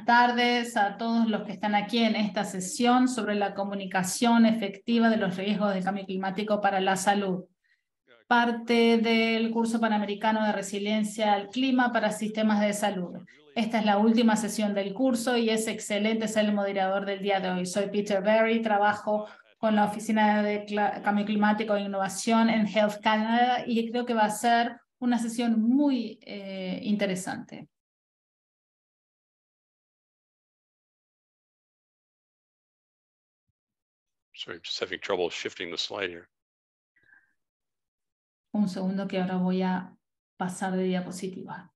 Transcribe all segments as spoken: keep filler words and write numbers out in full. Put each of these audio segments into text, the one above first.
tardes a todos los que están aquí en esta sesión sobre la comunicación efectiva de los riesgos del cambio climático para la salud. Parte del curso panamericano de resiliencia al clima para sistemas de salud. Esta es la última sesión del curso y es excelente ser el moderador del día de hoy. Soy Peter Berry, trabajo con la Oficina de Cambio Climático e Innovación en Health Canada y creo que va a ser una sesión muy eh, interesante. Sorry, just having trouble shifting the slide here. Un segundo que ahora voy a pasar de diapositiva.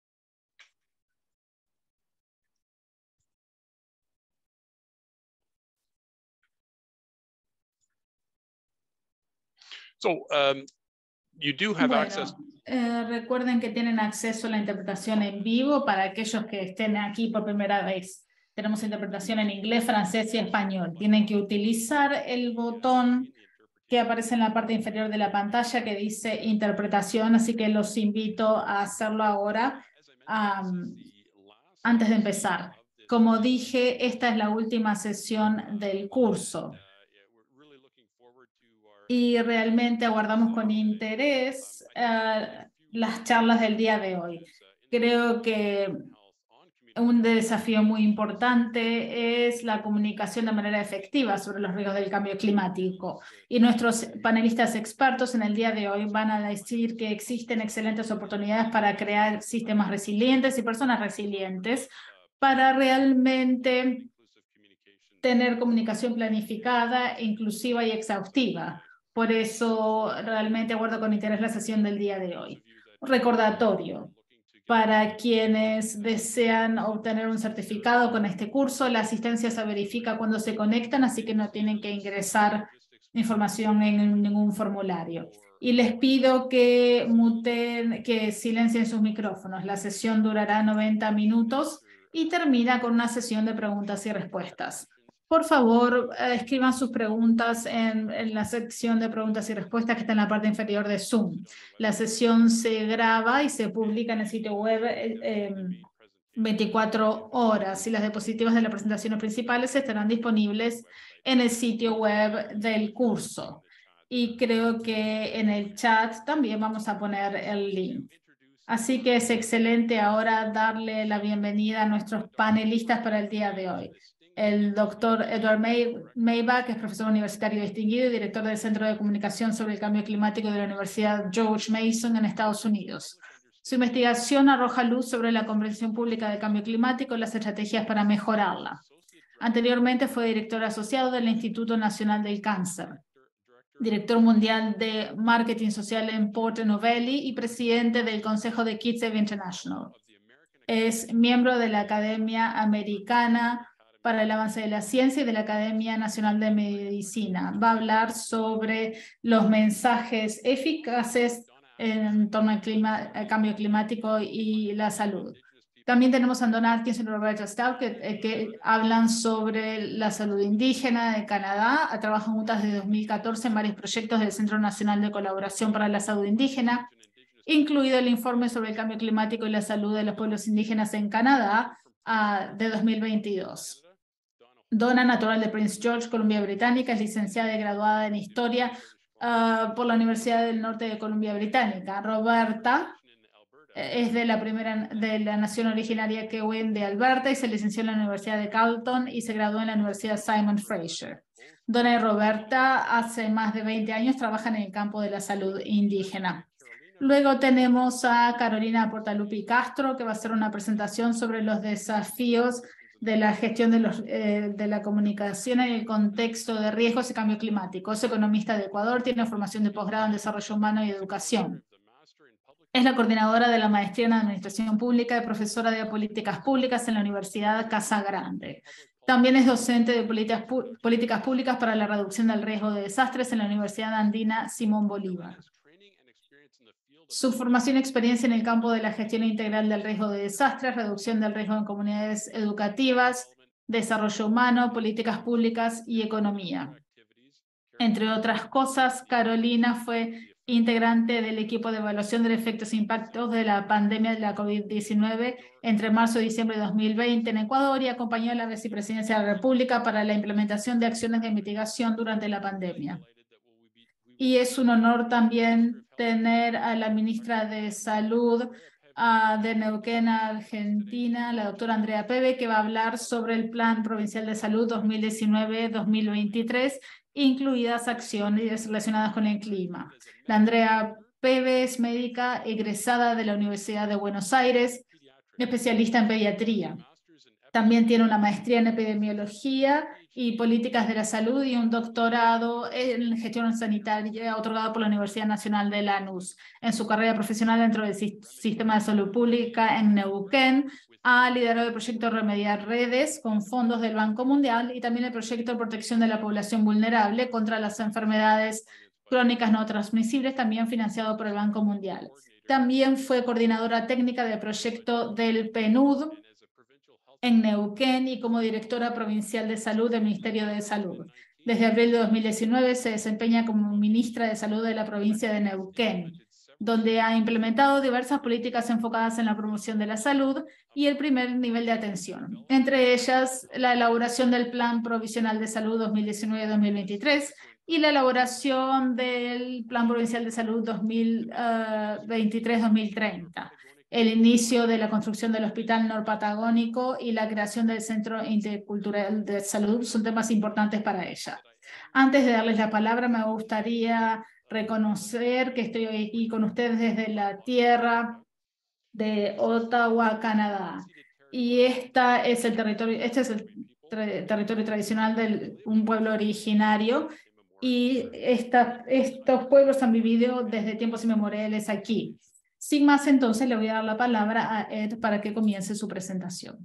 So, um, you do have Bueno, access. eh, recuerden que tienen acceso a la interpretación en vivo para aquellos que estén aquí por primera vez. Tenemos interpretación en inglés, francés y español. Tienen que utilizar el botón que aparece en la parte inferior de la pantalla que dice interpretación, así que los invito a hacerlo ahora um, antes de empezar. Como dije, esta es la última sesión del curso y realmente aguardamos con interés uh, las charlas del día de hoy. Creo que un desafío muy importante es la comunicación de manera efectiva sobre los riesgos del cambio climático. Y nuestros panelistas expertos en el día de hoy van a decir que existen excelentes oportunidades para crear sistemas resilientes y personas resilientes para realmente tener comunicación planificada, inclusiva y exhaustiva. Por eso realmente aguardo con interés la sesión del día de hoy. Un recordatorio. Para quienes desean obtener un certificado con este curso, la asistencia se verifica cuando se conectan, así que no tienen que ingresar información en ningún formulario. Y les pido que muten, que silencien sus micrófonos. La sesión durará noventa minutos y termina con una sesión de preguntas y respuestas. Por favor, eh, escriban sus preguntas en, en la sección de preguntas y respuestas que está en la parte inferior de Zoom. La sesión se graba y se publica en el sitio web eh, eh, veinticuatro horas y las diapositivas de las presentaciones principales estarán disponibles en el sitio web del curso. Y creo que en el chat también vamos a poner el link. Así que es excelente ahora darle la bienvenida a nuestros panelistas para el día de hoy. El doctor Edward May Maybach, que es profesor universitario distinguido y director del Centro de Comunicación sobre el Cambio Climático de la Universidad George Mason en Estados Unidos. Su investigación arroja luz sobre la comprensión pública del cambio climático y las estrategias para mejorarla. Anteriormente fue director asociado del Instituto Nacional del Cáncer, director mundial de marketing social en Porter Novelli y presidente del Consejo de Kitsap International. Es miembro de la Academia Americana para el Avance de la Ciencia y de la Academia Nacional de Medicina. Va a hablar sobre los mensajes eficaces en torno al, clima, al cambio climático y la salud. También tenemos a Donna Atkins y Roberta Stout que, que hablan sobre la salud indígena de Canadá. Trabajan juntas desde dos mil catorce en varios proyectos del Centro Nacional de Colaboración para la Salud Indígena, incluido el informe sobre el cambio climático y la salud de los pueblos indígenas en Canadá uh, de dos mil veintidós. Donna, natural de Prince George, Columbia Británica, es licenciada y graduada en Historia uh, por la Universidad del Norte de Columbia Británica. Roberta es de la primera de la nación originaria Kewin de Alberta y se licenció en la Universidad de Carleton y se graduó en la Universidad Simon Fraser. Donna y Roberta hace más de veinte años trabajan en el campo de la salud indígena. Luego tenemos a Carolina Portalupi Castro, que va a hacer una presentación sobre los desafíos de la gestión de, los, eh, de la comunicación en el contexto de riesgos y cambio climático. Es economista de Ecuador, tiene formación de posgrado en desarrollo humano y educación. Es la coordinadora de la maestría en Administración Pública y profesora de Políticas Públicas en la Universidad Casa Grande. También es docente de políticas, políticas Públicas para la reducción del riesgo de desastres en la Universidad Andina Simón Bolívar. Su formación y experiencia en el campo de la gestión integral del riesgo de desastres, reducción del riesgo en comunidades educativas, desarrollo humano, políticas públicas y economía. Entre otras cosas, Carolina fue integrante del equipo de evaluación de efectos e impactos de la pandemia de la COVID diecinueve entre marzo y diciembre de dos mil veinte en Ecuador y acompañó a la Vicepresidencia de la República para la implementación de acciones de mitigación durante la pandemia. Y es un honor también tener a la ministra de Salud uh, de Neuquén, Argentina, la doctora Andrea Peve, que va a hablar sobre el Plan Provincial de Salud dos mil diecinueve a dos mil veintitrés, incluidas acciones relacionadas con el clima. La Andrea Peve es médica egresada de la Universidad de Buenos Aires, especialista en pediatría. También tiene una maestría en epidemiología y políticas de la salud y un doctorado en gestión sanitaria otorgado por la Universidad Nacional de Lanús. En su carrera profesional dentro del sistema de salud pública en Neuquén, ha liderado el proyecto Remediar Redes con fondos del Banco Mundial y también el proyecto de protección de la población vulnerable contra las enfermedades crónicas no transmisibles, también financiado por el Banco Mundial. También fue coordinadora técnica del proyecto del P N U D en Neuquén y como directora provincial de salud del Ministerio de Salud. Desde abril de dos mil diecinueve se desempeña como ministra de Salud de la provincia de Neuquén, donde ha implementado diversas políticas enfocadas en la promoción de la salud y el primer nivel de atención, entre ellas la elaboración del Plan Provisional de Salud dos mil diecinueve a dos mil veintitrés y la elaboración del Plan Provincial de Salud dos mil veintitrés a dos mil treinta. El inicio de la construcción del Hospital Norpatagónico y la creación del Centro Intercultural de Salud son temas importantes para ella. Antes de darles la palabra, me gustaría reconocer que estoy aquí con ustedes desde la tierra de Ottawa, Canadá. Y esta es el territorio, este es el territorio tradicional de un pueblo originario y esta, estos pueblos han vivido desde tiempos inmemoriales aquí. Sin más, entonces, le voy a dar la palabra a Ed para que comience su presentación.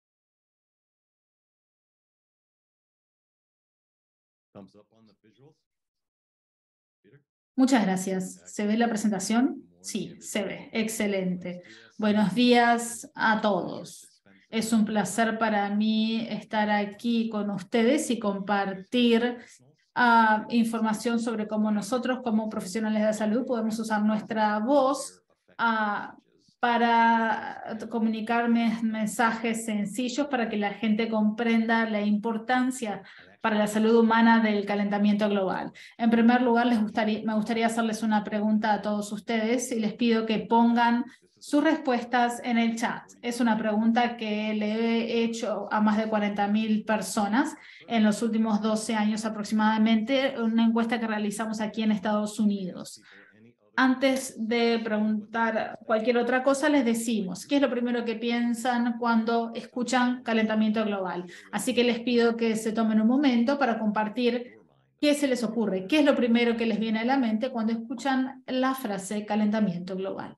Muchas gracias. ¿Se ve la presentación? Sí, se ve. Excelente. Buenos días a todos. Es un placer para mí estar aquí con ustedes y compartir uh, información sobre cómo nosotros, como profesionales de salud, podemos usar nuestra voz Uh, para comunicar mensajes sencillos para que la gente comprenda la importancia para la salud humana del calentamiento global. En primer lugar, les gustaría, me gustaría hacerles una pregunta a todos ustedes y les pido que pongan sus respuestas en el chat. Es una pregunta que le he hecho a más de cuarenta mil personas en los últimos doce años aproximadamente, una encuesta que realizamos aquí en Estados Unidos. Antes de preguntar cualquier otra cosa, les decimos qué es lo primero que piensan cuando escuchan calentamiento global. Así que les pido que se tomen un momento para compartir qué se les ocurre, qué es lo primero que les viene a la mente cuando escuchan la frase calentamiento global.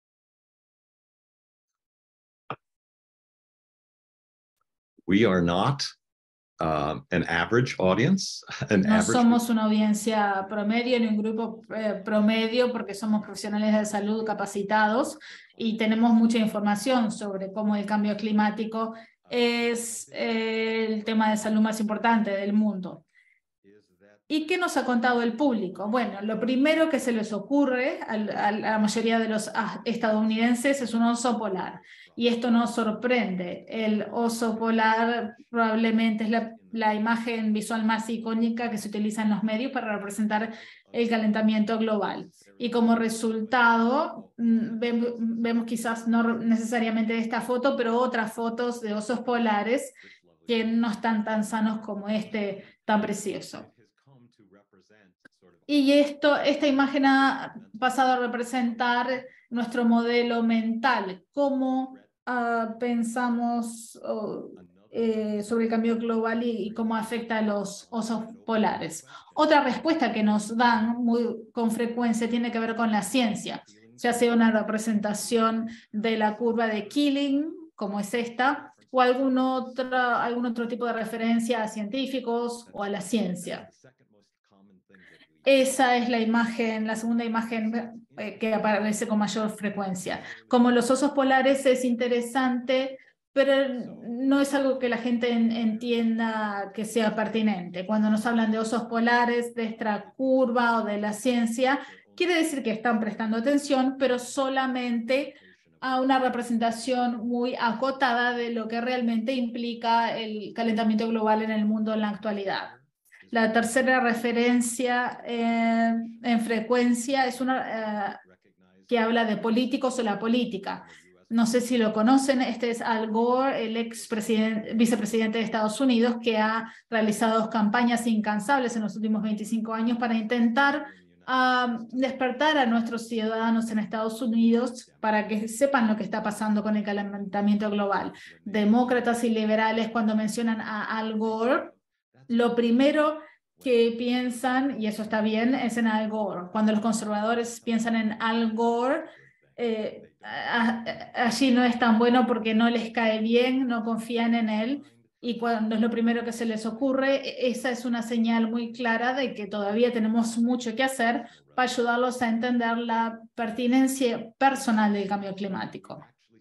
We are not Uh, an average audience, an no average... somos una audiencia promedio ni un grupo eh, promedio porque somos profesionales de salud capacitados y tenemos mucha información sobre cómo el cambio climático es eh, el tema de salud más importante del mundo. ¿Y qué nos ha contado el público? Bueno, lo primero que se les ocurre a, a, a la mayoría de los estadounidenses es un oso polar. Y esto nos sorprende. El oso polar probablemente es la, la imagen visual más icónica que se utiliza en los medios para representar el calentamiento global. Y como resultado, vemos, vemos quizás no necesariamente esta foto, pero otras fotos de osos polares que no están tan sanos como este tan precioso. Y esto, esta imagen ha pasado a representar nuestro modelo mental, cómo uh, pensamos uh, eh, sobre el cambio global y, y cómo afecta a los osos polares. Otra respuesta que nos dan muy con frecuencia tiene que ver con la ciencia, ya sea una representación de la curva de Killing, como es esta, o algún otro, algún otro tipo de referencia a científicos o a la ciencia. Esa es la imagen, la segunda imagen eh, que aparece con mayor frecuencia. Como los osos polares es interesante, pero no es algo que la gente en, entienda que sea pertinente. Cuando nos hablan de osos polares, de esta curva o de la ciencia, quiere decir que están prestando atención, pero solamente a una representación muy acotada de lo que realmente implica el calentamiento global en el mundo en la actualidad. La tercera referencia eh, en frecuencia es una eh, que habla de políticos o la política. No sé si lo conocen, este es Al Gore, el ex vicepresidente de Estados Unidos, que ha realizado campañas incansables en los últimos veinticinco años para intentar uh, despertar a nuestros ciudadanos en Estados Unidos para que sepan lo que está pasando con el calentamiento global. Demócratas y liberales, cuando mencionan a Al Gore, lo primero que piensan, y eso está bien, es en Al Gore. Cuando los conservadores piensan en Al Gore, eh, a, a, allí no es tan bueno porque no les cae bien, no confían en él, y cuando es lo primero que se les ocurre, esa es una señal muy clara de que todavía tenemos mucho que hacer para ayudarlos a entender la pertinencia personal del cambio climático.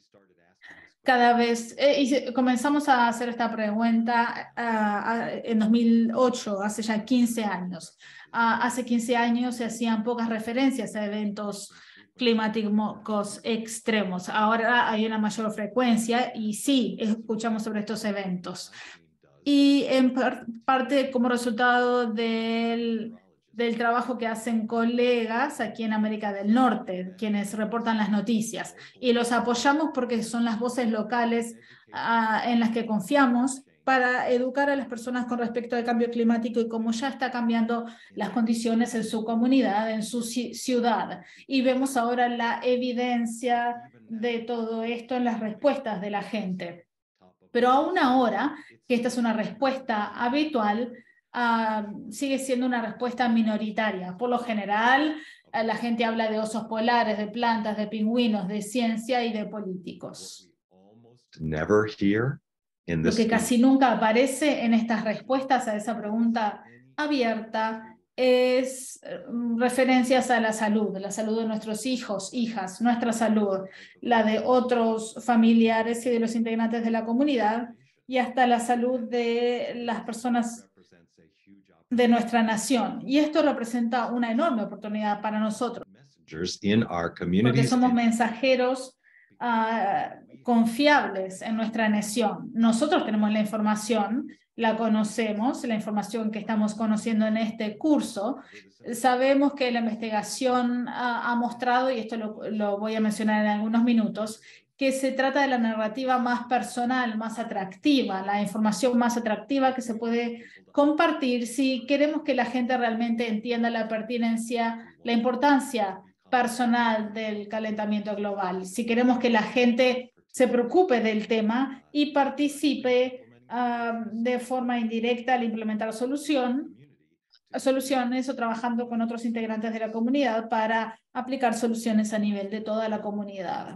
Cada vez, eh, y comenzamos a hacer esta pregunta uh, en dos mil ocho, hace ya quince años. Uh, hace quince años se hacían pocas referencias a eventos climáticos extremos. Ahora hay una mayor frecuencia y sí, escuchamos sobre estos eventos. Y en par parte como resultado del, del trabajo que hacen colegas aquí en América del Norte, quienes reportan las noticias. Y los apoyamos porque son las voces locales uh, en las que confiamos para educar a las personas con respecto al cambio climático y cómo ya está cambiando las condiciones en su comunidad, en su ciudad. Y vemos ahora la evidencia de todo esto en las respuestas de la gente. Pero aún ahora, que esta es una respuesta habitual, uh, sigue siendo una respuesta minoritaria. Por lo general, uh, la gente habla de osos polares, de plantas, de pingüinos, de ciencia y de políticos. Never hear in Lo this que casi nunca aparece en estas respuestas a esa pregunta abierta es um, referencias a la salud, la salud de nuestros hijos, hijas, nuestra salud, la de otros familiares y de los integrantes de la comunidad y hasta la salud de las personas de nuestra nación. Y esto representa una enorme oportunidad para nosotros, porque somos mensajeros uh, confiables en nuestra nación. Nosotros tenemos la información, la conocemos, la información que estamos conociendo en este curso. Sabemos que la investigación uh, ha mostrado, y esto lo, lo voy a mencionar en algunos minutos, que se trata de la narrativa más personal, más atractiva, la información más atractiva que se puede compartir si queremos que la gente realmente entienda la pertinencia, la importancia personal del calentamiento global. Si queremos que la gente se preocupe del tema y participe uh, de forma indirecta al implementar solución, soluciones o trabajando con otros integrantes de la comunidad para aplicar soluciones a nivel de toda la comunidad.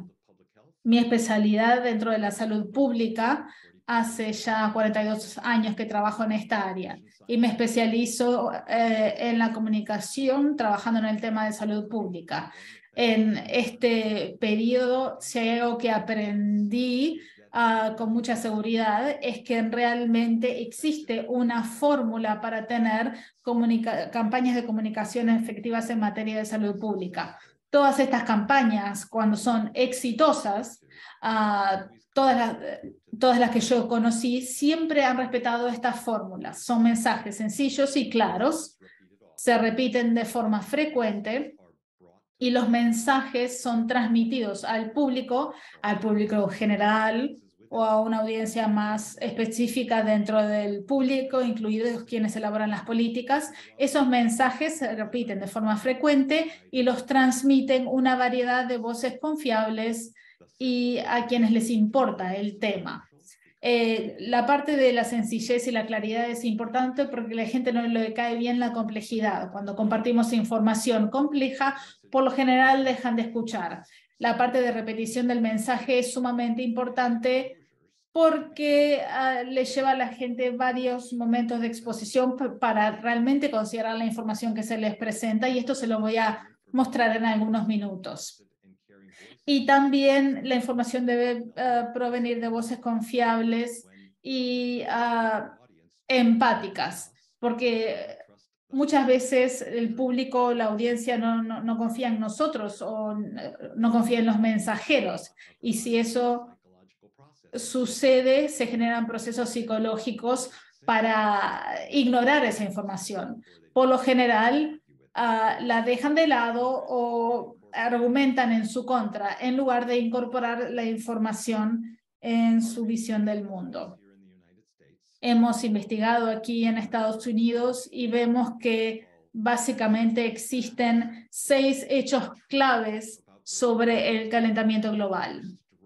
Mi especialidad dentro de la salud pública, hace ya cuarenta y dos años que trabajo en esta área y me especializo eh, en la comunicación trabajando en el tema de salud pública. En este periodo, si hay algo que aprendí uh, con mucha seguridad, es que realmente existe una fórmula para tener campañas de comunicación efectivas en materia de salud pública. Todas estas campañas, cuando son exitosas, uh, todas, las, todas las que yo conocí, siempre han respetado estas fórmulas. Son mensajes sencillos y claros, se repiten de forma frecuente y los mensajes son transmitidos al público, al público general o a una audiencia más específica dentro del público, incluidos quienes elaboran las políticas. Esos mensajes se repiten de forma frecuente y los transmiten una variedad de voces confiables y a quienes les importa el tema. Eh, la parte de la sencillez y la claridad es importante porque a la gente no le cae bien la complejidad. Cuando compartimos información compleja, por lo general dejan de escuchar. La parte de repetición del mensaje es sumamente importante porque uh, le lleva a la gente varios momentos de exposición para realmente considerar la información que se les presenta, y esto se lo voy a mostrar en algunos minutos. Y también la información debe uh, provenir de voces confiables y uh, empáticas, porque muchas veces el público, la audiencia no, no, no confía en nosotros o no confía en los mensajeros. Y si eso sucede, se generan procesos psicológicos para ignorar esa información. Por lo general, uh, la dejan de lado o argumentan en su contra, en lugar de incorporar la información en su visión del mundo. Hemos investigado aquí en Estados Unidos y vemos que básicamente existen seis hechos claves sobre el calentamiento global.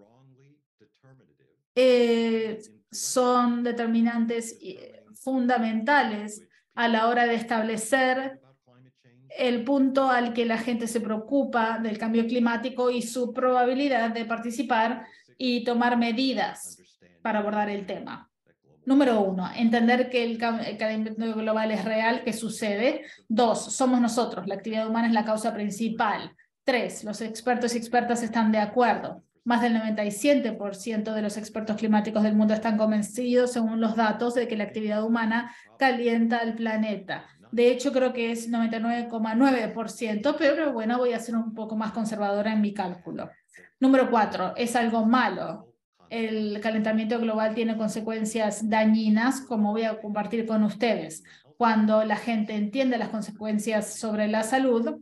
Eh, son determinantes fundamentales a la hora de establecer el punto al que la gente se preocupa del cambio climático y su probabilidad de participar y tomar medidas para abordar el tema. Número uno, entender que el calentamiento global es real, que sucede. Dos, somos nosotros, la actividad humana es la causa principal. Tres, los expertos y expertas están de acuerdo. Más del noventa y siete por ciento de los expertos climáticos del mundo están convencidos, según los datos, de que la actividad humana calienta el planeta. De hecho, creo que es noventa y nueve coma nueve por ciento, pero bueno, voy a ser un poco más conservadora en mi cálculo. Número cuatro, es algo malo. El calentamiento global tiene consecuencias dañinas, como voy a compartir con ustedes. Cuando la gente entiende las consecuencias sobre la salud,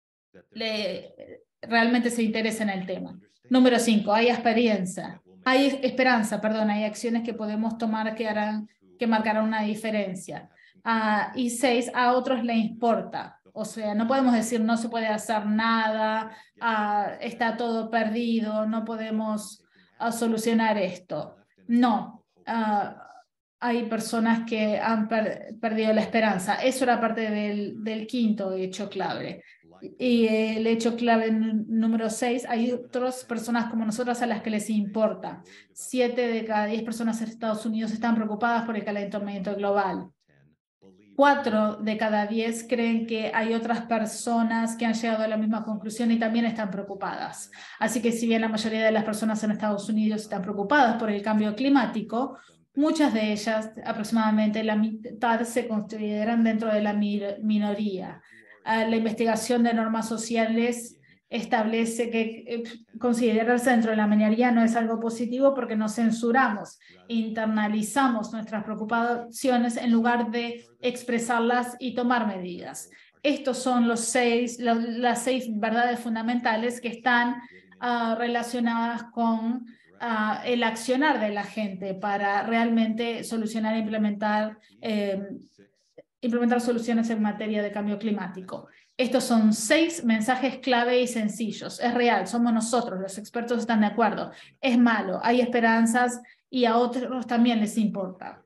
le, realmente se interesa en el tema. Número cinco, hay experiencia. Hay esperanza, perdón, hay acciones que podemos tomar que, harán, que marcarán una diferencia. Uh, y seis, a otros les importa. O sea, no podemos decir no se puede hacer nada, uh, está todo perdido, no podemos uh, solucionar esto. No, uh, hay personas que han per perdido la esperanza. Eso era parte del, del quinto hecho clave. Y el hecho clave número seis, hay otras personas como nosotros a las que les importa. Siete de cada diez personas en Estados Unidos están preocupadas por el calentamiento global. Cuatro de cada diez creen que hay otras personas que han llegado a la misma conclusión y también están preocupadas. Así que si bien la mayoría de las personas en Estados Unidos están preocupadas por el cambio climático, muchas de ellas, aproximadamente la mitad, se consideran dentro de la minoría. La investigación de normas sociales establece que considerarse dentro de la minoría no es algo positivo porque nos censuramos, internalizamos nuestras preocupaciones en lugar de expresarlas y tomar medidas. Estos son los seis, los, las seis verdades fundamentales que están uh, relacionadas con uh, el accionar de la gente para realmente solucionar e implementar eh, implementar soluciones en materia de cambio climático. Estos son seis mensajes clave y sencillos. Es real, somos nosotros, los expertos están de acuerdo. Es malo, hay esperanzas y a otros también les importa.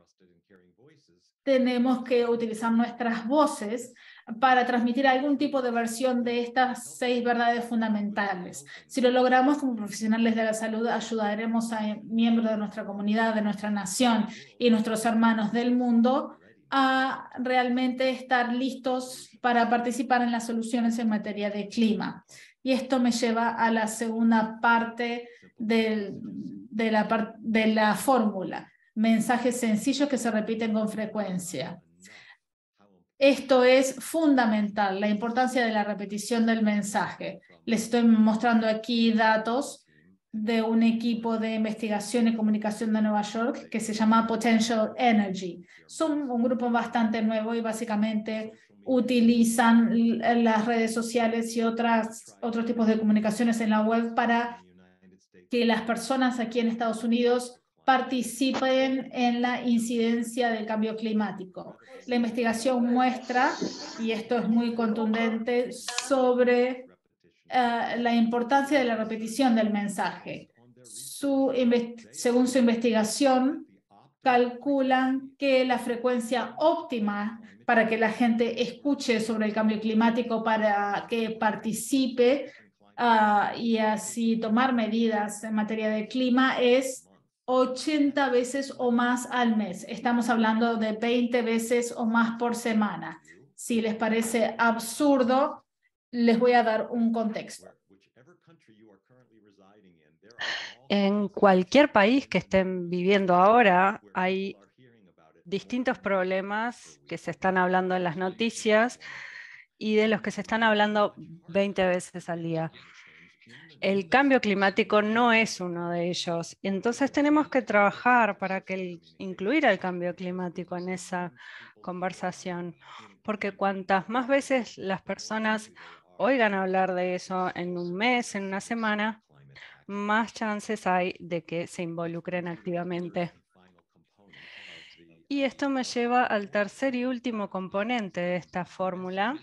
Tenemos que utilizar nuestras voces para transmitir algún tipo de versión de estas seis verdades fundamentales. Si lo logramos como profesionales de la salud, ayudaremos a miembros de nuestra comunidad, de nuestra nación y nuestros hermanos del mundo a realmente estar listos para participar en las soluciones en materia de clima. Y esto me lleva a la segunda parte del, de la, part, de la fórmula. Mensajes sencillos que se repiten con frecuencia. Esto es fundamental, la importancia de la repetición del mensaje. Les estoy mostrando aquí datos de un equipo de investigación y comunicación de Nueva York que se llama Potential Energy. Son un grupo bastante nuevo y básicamente utilizan las redes sociales y otras, otros tipos de comunicaciones en la web para que las personas aquí en Estados Unidos participen en la incidencia del cambio climático. La investigación muestra, y esto es muy contundente, sobre Uh, la importancia de la repetición del mensaje. Su, según su investigación, calculan que la frecuencia óptima para que la gente escuche sobre el cambio climático, para que participe uh, y así tomar medidas en materia de clima es ochenta veces o más al mes. Estamos hablando de veinte veces o más por semana. Si les parece absurdo, les voy a dar un contexto. En cualquier país que estén viviendo ahora, hay distintos problemas que se están hablando en las noticias y de los que se están hablando veinte veces al día. El cambio climático no es uno de ellos. Entonces tenemos que trabajar para que el, incluir el cambio climático en esa conversación, porque cuantas más veces las personas oigan hablar de eso en un mes, en una semana, más chances hay de que se involucren activamente. Y esto me lleva al tercer y último componente de esta fórmula,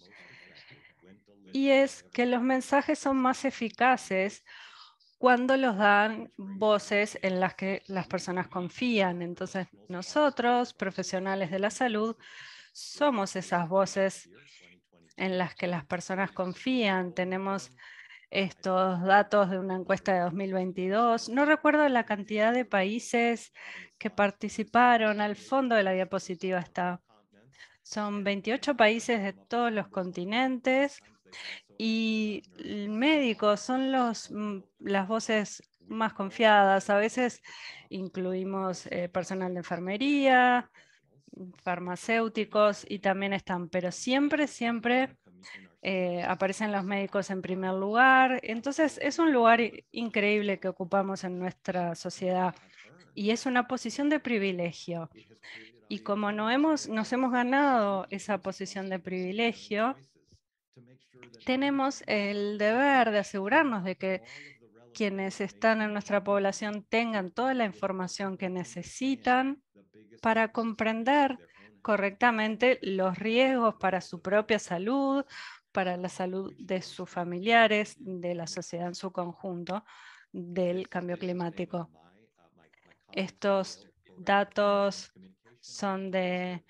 y es que los mensajes son más eficaces cuando los dan voces en las que las personas confían. Entonces, nosotros, profesionales de la salud, somos esas voces en las que las personas confían. Tenemos estos datos de una encuesta de dos mil veintidós. No recuerdo la cantidad de países que participaron. Al fondo de la diapositiva está. Son veintiocho países de todos los continentes y médicos son los, las voces más confiadas. A veces incluimos eh, personal de enfermería, farmacéuticos y también están, pero siempre, siempre eh, aparecen los médicos en primer lugar. Entonces es un lugar increíble que ocupamos en nuestra sociedad y es una posición de privilegio. Y como no hemos, nos hemos ganado esa posición de privilegio, tenemos el deber de asegurarnos de que quienes están en nuestra población tengan toda la información que necesitan para comprender correctamente los riesgos para su propia salud, para la salud de sus familiares, de la sociedad en su conjunto, del cambio climático. Estos datos son de,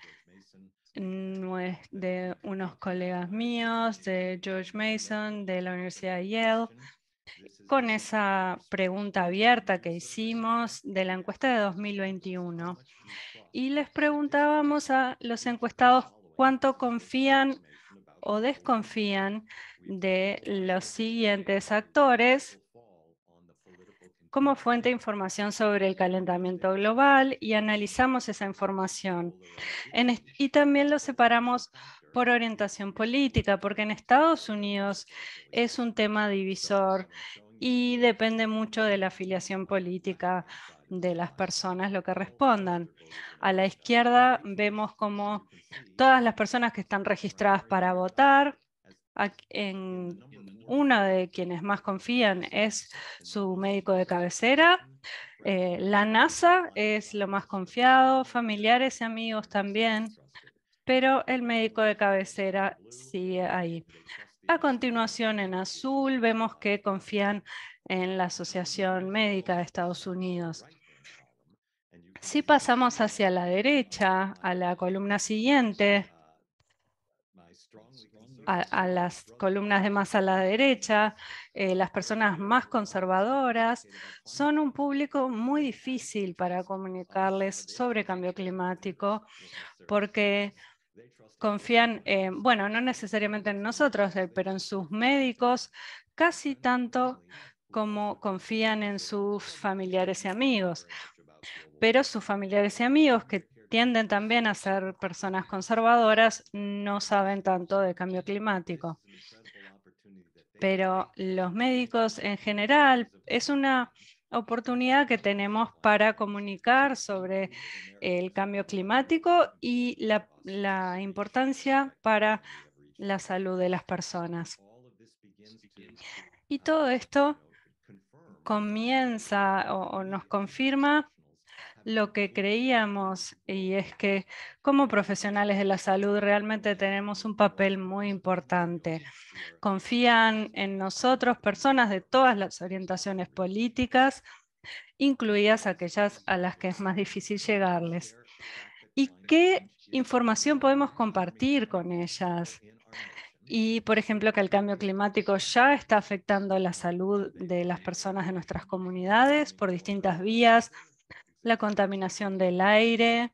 de unos colegas míos, de George Mason, de la Universidad de Yale, con esa pregunta abierta que hicimos de la encuesta de dos mil veintiuno. Y les preguntábamos a los encuestados cuánto confían o desconfían de los siguientes actores como fuente de información sobre el calentamiento global, y analizamos esa información. En y también lo separamos por orientación política, porque en Estados Unidos es un tema divisor y depende mucho de la afiliación política de las personas lo que respondan. A la izquierda vemos como todas las personas que están registradas para votar, en una de quienes más confían es su médico de cabecera. Eh, la NASA es lo más confiado, familiares y amigos también, pero el médico de cabecera sigue ahí. A continuación, en azul, vemos que confían en la Asociación Médica de Estados Unidos. Si pasamos hacia la derecha, a la columna siguiente, A, a las columnas de más a la derecha, eh, las personas más conservadoras son un público muy difícil para comunicarles sobre cambio climático porque confían, eh, bueno, no necesariamente en nosotros, eh, pero en sus médicos casi tanto como confían en sus familiares y amigos. Pero sus familiares y amigos, que tienden también a ser personas conservadoras, no saben tanto de cambio climático. Pero los médicos en general es una oportunidad que tenemos para comunicar sobre el cambio climático y la, la importancia para la salud de las personas. Y todo esto comienza o, o nos confirma lo que creíamos, y es que como profesionales de la salud realmente tenemos un papel muy importante. Confían en nosotros personas de todas las orientaciones políticas, incluidas aquellas a las que es más difícil llegarles. ¿Y qué información podemos compartir con ellas? Y, por ejemplo, que el cambio climático ya está afectando la salud de las personas de nuestras comunidades por distintas vías, la contaminación del aire,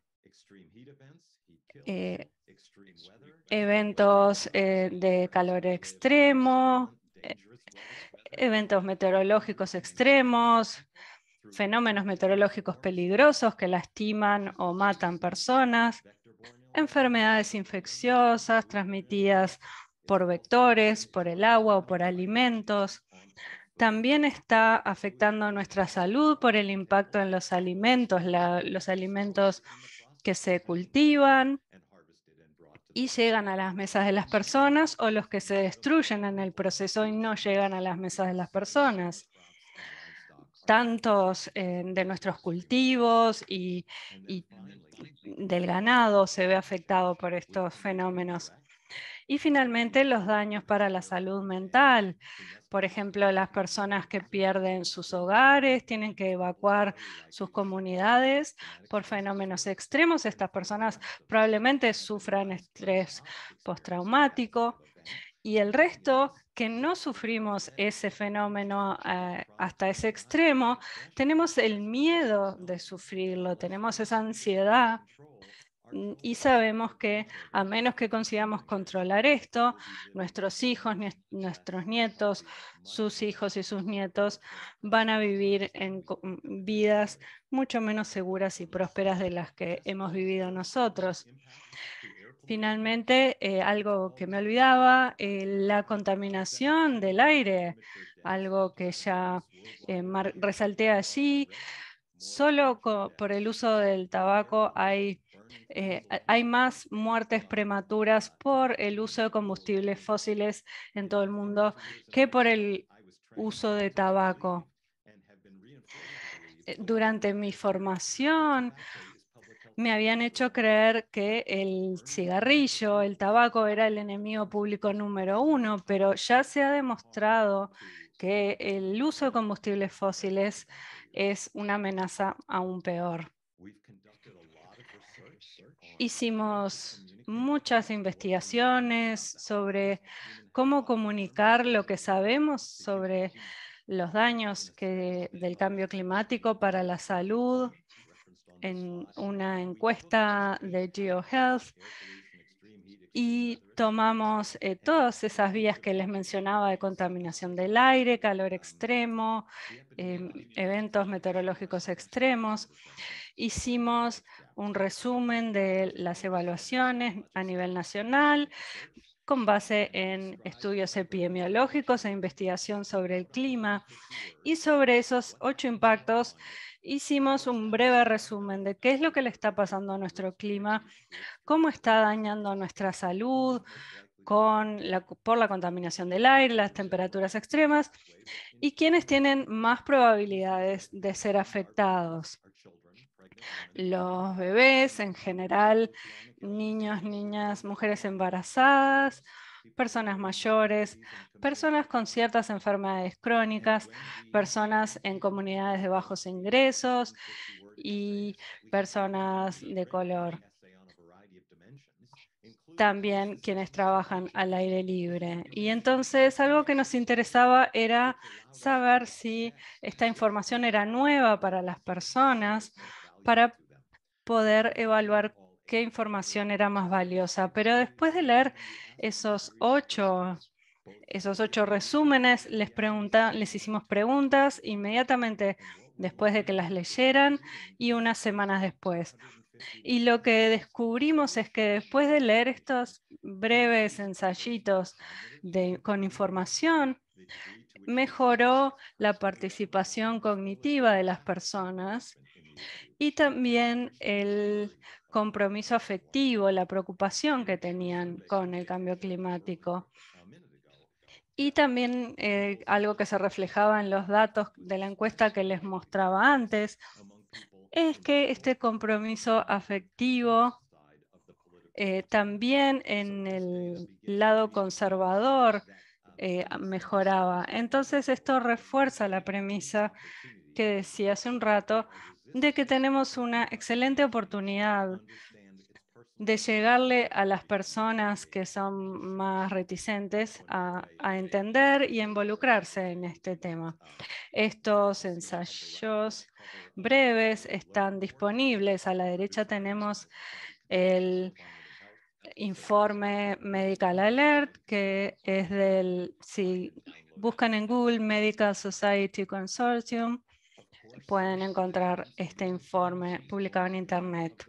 eh, eventos eh, de calor extremo, eh, eventos meteorológicos extremos, fenómenos meteorológicos peligrosos que lastiman o matan personas, enfermedades infecciosas transmitidas por vectores, por el agua o por alimentos. También está afectando nuestra salud por el impacto en los alimentos, la, los alimentos que se cultivan y llegan a las mesas de las personas, o los que se destruyen en el proceso y no llegan a las mesas de las personas. Tantos eh, de nuestros cultivos y, y del ganado se ve afectado por estos fenómenos. Y finalmente los daños para la salud mental. Por ejemplo, las personas que pierden sus hogares, tienen que evacuar sus comunidades por fenómenos extremos. Estas personas probablemente sufran estrés postraumático. Y el resto, que no sufrimos ese fenómeno eh, hasta ese extremo, tenemos el miedo de sufrirlo, tenemos esa ansiedad. Y sabemos que a menos que consigamos controlar esto, nuestros hijos, nuestros nietos, sus hijos y sus nietos van a vivir en vidas mucho menos seguras y prósperas de las que hemos vivido nosotros. Finalmente, eh, algo que me olvidaba, eh, la contaminación del aire, algo que ya eh, resalté allí. Solo por el uso del tabaco hay, eh, hay más muertes prematuras por el uso de combustibles fósiles en todo el mundo que por el uso de tabaco. Durante mi formación me habían hecho creer que el cigarrillo, el tabaco era el enemigo público número uno, pero ya se ha demostrado que el uso de combustibles fósiles es una amenaza aún peor. Hicimos muchas investigaciones sobre cómo comunicar lo que sabemos sobre los daños que, del cambio climático para la salud, en una encuesta de GeoHealth, y tomamos eh, todas esas vías que les mencionaba de contaminación del aire, calor extremo, eh, eventos meteorológicos extremos. Hicimos un resumen de las evaluaciones a nivel nacional con base en estudios epidemiológicos e investigación sobre el clima, y sobre esos ocho impactos hicimos un breve resumen de qué es lo que le está pasando a nuestro clima, cómo está dañando nuestra salud con la, por la contaminación del aire, las temperaturas extremas, y quiénes tienen más probabilidades de ser afectados. Los bebés en general, niños, niñas, mujeres embarazadas, personas mayores, personas con ciertas enfermedades crónicas, personas en comunidades de bajos ingresos y personas de color. También quienes trabajan al aire libre. Y entonces algo que nos interesaba era saber si esta información era nueva para las personas, para poder evaluar qué información era más valiosa. Pero después de leer esos ocho, esos ocho resúmenes, les, pregunta, les hicimos preguntas inmediatamente después de que las leyeran y unas semanas después. Y lo que descubrimos es que después de leer estos breves ensayitos de, con información, mejoró la participación cognitiva de las personas y también el compromiso afectivo, la preocupación que tenían con el cambio climático. Y también eh, algo que se reflejaba en los datos de la encuesta que les mostraba antes, es que este compromiso afectivo eh, también en el lado conservador eh, mejoraba. Entonces esto refuerza la premisa que decía hace un rato de que tenemos una excelente oportunidad de llegarle a las personas que son más reticentes a, a entender y a involucrarse en este tema. Estos ensayos breves están disponibles. A la derecha tenemos el informe Medical Alert, que es del, si buscan en Google, Medical Society Consortium, pueden encontrar este informe publicado en Internet.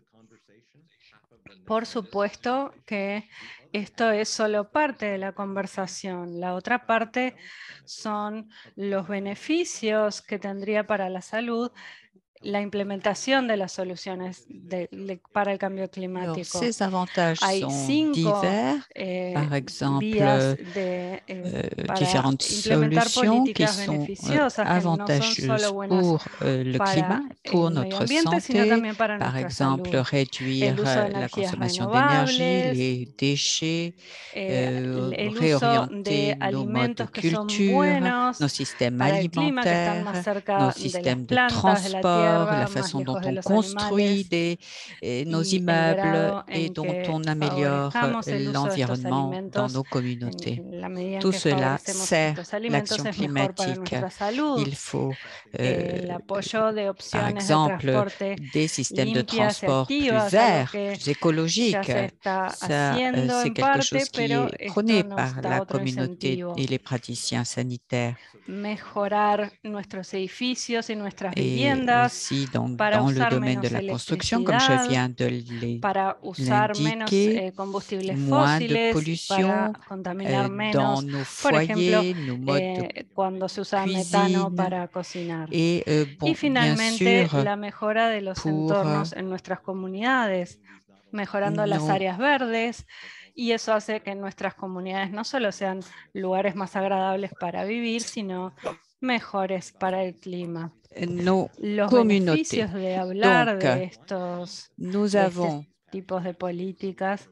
Por supuesto que esto es solo parte de la conversación. La otra parte son los beneficios que tendría para la salud la implementación de las soluciones de, de, para el cambio climático. Alors, ces avantages Hay sont cinco divers. eh, Par exemple, vías de, eh, euh, para différentes implementar solutions qui políticas sont euh, beneficiosas que no son solo avantageuses buenas pour euh, le para climat, pour el medio notre ambiente, sino santé, también para par nuestra exemple salud. réduire El uso de la energías consommation d'énergie, renovables, les déchets, eh, euh, el uso réorienter de nos modes de alimentos que son culture, buenos nos systèmes para el clima, que están alimentaires, más cerca nos de las systèmes de plantas, de la transport, tierra, la más façon dont lejos de on los construit animales, des, eh, nos y el immeubles grado et en dont que on améliore favorezcamos el uso de estos l'environnement dans alimentos. nos communautés. En la medida en Tout que cela favorecemos sert estos alimentos l'action es mejor para climatique. nuestra salud. Il faut, Eh, el euh, apoyo de par opciones de exemple, transporte des systèmes de limpias y transport plus activas, algo verts, que plus ya écologiques. se está Ça, euh, haciendo c'est en quelque parte, chose qui pero est esto prôné nos par da la otro communauté incentivo. et les praticiens sanitaires. Mejorar nuestros edificios y nuestras Et viviendas aussi donc, para dans le usar domaine de menos la construction, comme je electricidad, viens de les- para usar menos l'indiquer, eh, combustibles moins de fósiles, pollution para contaminar euh, menos, dans nos por ejemplo, foyers, nos modes de eh, cuando se usa metano cuisine. para cocinar. Et euh, bon, Y bien finalmente, sûr, la mejora de los pour entornos en nuestras comunidades, mejorando las nos áreas verdes, y eso hace que nuestras comunidades no solo sean lugares más agradables para vivir, sino mejores para el clima. nos Los communautés. beneficios de hablar Donc, de estos, nous de avons, estos tipos de políticas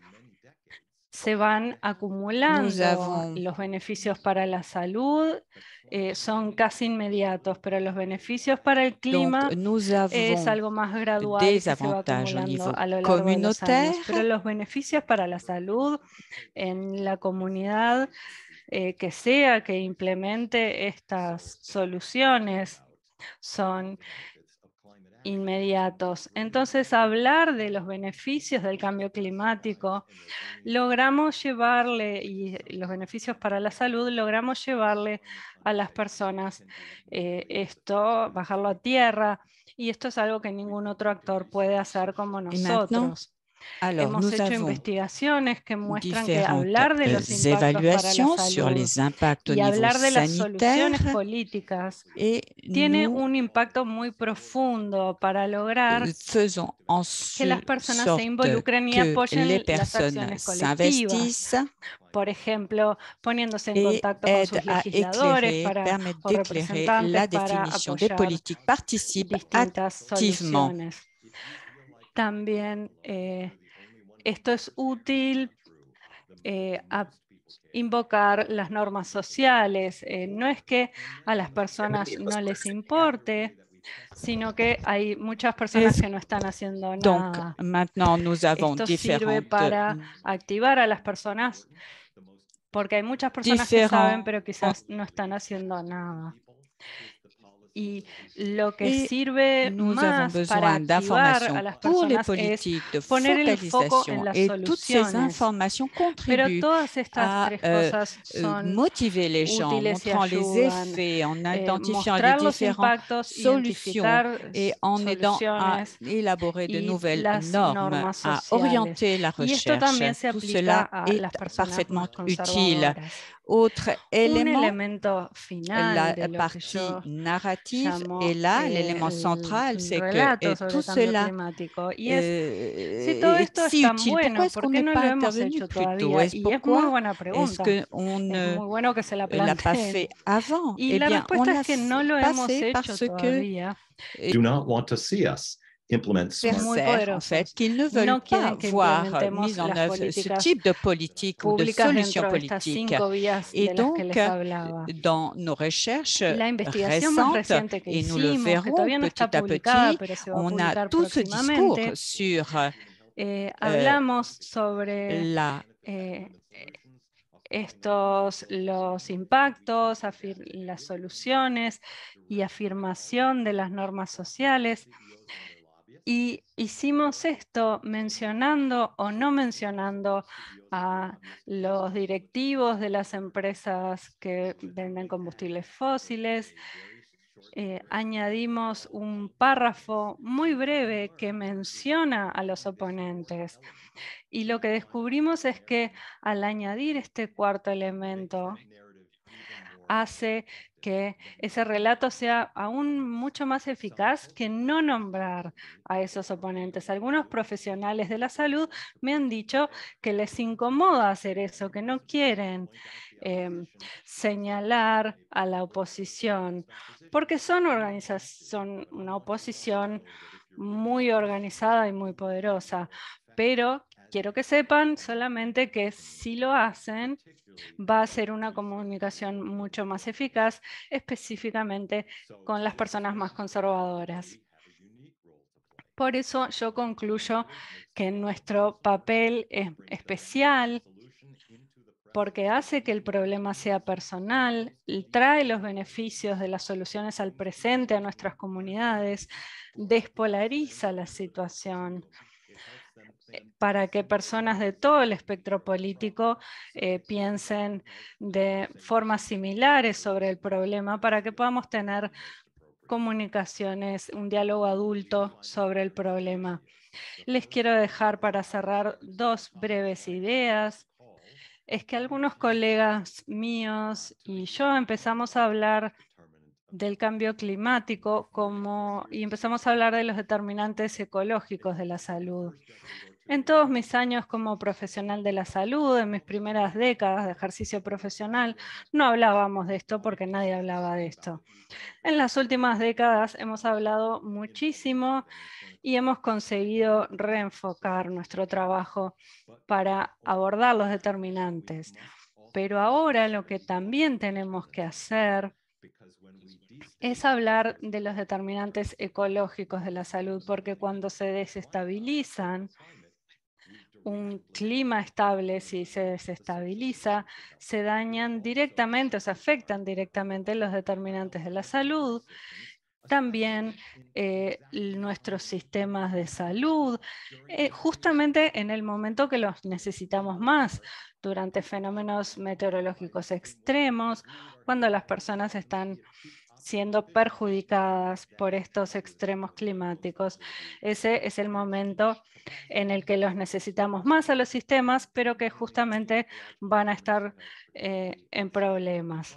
se van nous acumulando. avons Los beneficios para la salud eh, son casi inmediatos, pero los beneficios para el clima donc, nous es avons algo más gradual des que se va avantages au acumulando niveau a lo largo de los años. Pero communautaire. los beneficios para la salud en la comunidad eh, que sea que implemente estas soluciones son inmediatos. Entonces, hablar de los beneficios del cambio climático, logramos llevarle, y los beneficios para la salud, logramos llevarle a las personas eh, esto, bajarlo a tierra, y esto es algo que ningún otro actor puede hacer como Et maintenant, nosotros. alors, Hemos nous hecho avons investigaciones que muestran que différentes hablar de euh, los impactos para la évaluations sur salud les impacts au y niveau hablar de las soluciones sanitaire políticas et tiene nous un impacto muy profundo para lograr euh, faisons en que las su- personas se sorte involucren y que les apoyen las personnes acciones colectivas. s'investissent Por ejemplo, poniéndose en et contacto con aident sus à legisladores éclairer, para, permettent o d'éclairer representantes la para définition des apoyar politiques, participent distintas activement. soluciones. También eh, esto es útil eh, a invocar las normas sociales. Eh, no es que a las personas no les importe, sino que hay muchas personas Es- que no están haciendo Donc, nada. maintenant, nous avons Esto sirve différentes, para activar a las personas, porque hay muchas personas que saben, différentes pero quizás no están haciendo nada. Y lo que et sirve nous avons más para besoin activar d'informations a las pour les personas es politiques de poner el foco focalisation en las et toutes ces soluciones. informations Pero contribuent todas estas à tres euh, cosas euh, son motiver les gens, en útiles y montrant les ayudan. effets, en Eh, identifiant les mostrar los différentes impactos, solutions identificar et en aidant à soluciones élaborer de y nouvelles las normes, normas à sociales. orienter la Y esto recherche. también se Tout aplica cela a est las personas parfaitement más utile. conservadoras. Autre Un élément, elemento final la de lo que partie yo narrative llamo est là, eh, l'élément central, el c'est que relato euh, sobre tout el cambio cela climático. Y es, euh, si todo est esto es si tan utile. Pourquoi bueno, est-ce ¿por qu'on qué n'est no pas lo hemos intervenu hecho plus tôt? todavía? Est-ce Y es muy pourquoi buena est-ce pregunta. qu'on Es ne muy bueno que se la l'a pas planteen. fait avant? Y Eh la bien, on respuesta l'a es que no lo pas hemos fait hecho parce que todavía. Do not want to see us implement smart Muy percèrent, en poderosos. fait, qu'ils ne veulent No pas quieren que voir implementemos mise en las œuvre ce políticas type de politique ou de públicas solution dentro de estas politique. cinco vías Et de las que donc, les hablaba. dans nos recherches La investigación más récentes, reciente que et nous le hicimos, que verrons todavía no está petit à publicada, petit, pero se va a on a publicar tout ce discours próximamente, sur eh, euh, hablamos sobre la eh, estos, los impactos, afir- las soluciones y afirmación de las normas sociales. Y hicimos esto mencionando o no mencionando a los directivos de las empresas que venden combustibles fósiles, eh, añadimos un párrafo muy breve que menciona a los oponentes. Y lo que descubrimos es que al añadir este cuarto elemento, hace que ese relato sea aún mucho más eficaz que no nombrar a esos oponentes. Algunos profesionales de la salud me han dicho que les incomoda hacer eso, que no quieren eh, señalar a la oposición, porque son, organiza- son una oposición muy organizada y muy poderosa. Pero quiero que sepan solamente que si lo hacen, va a ser una comunicación mucho más eficaz, específicamente con las personas más conservadoras. Por eso yo concluyo que nuestro papel es especial porque hace que el problema sea personal, y trae los beneficios de las soluciones al presente a nuestras comunidades, despolariza la situación para que personas de todo el espectro político eh, piensen de formas similares sobre el problema, para que podamos tener comunicaciones, un diálogo adulto sobre el problema. Les quiero dejar para cerrar dos breves ideas. Es que algunos colegas míos y yo empezamos a hablar del cambio climático como, y empezamos a hablar de los determinantes ecológicos de la salud. En todos mis años como profesional de la salud, en mis primeras décadas de ejercicio profesional, no hablábamos de esto porque nadie hablaba de esto. En las últimas décadas hemos hablado muchísimo y hemos conseguido reenfocar nuestro trabajo para abordar los determinantes. Pero ahora lo que también tenemos que hacer es hablar de los determinantes ecológicos de la salud, porque cuando se desestabilizan, un clima estable, si se desestabiliza, se dañan directamente o se afectan directamente los determinantes de la salud. También eh, nuestros sistemas de salud, eh, justamente en el momento que los necesitamos más, durante fenómenos meteorológicos extremos, cuando las personas están siendo perjudicadas por estos extremos climáticos. Ese es el momento en el que los necesitamos más a los sistemas, pero que justamente van a estar eh, en problemas.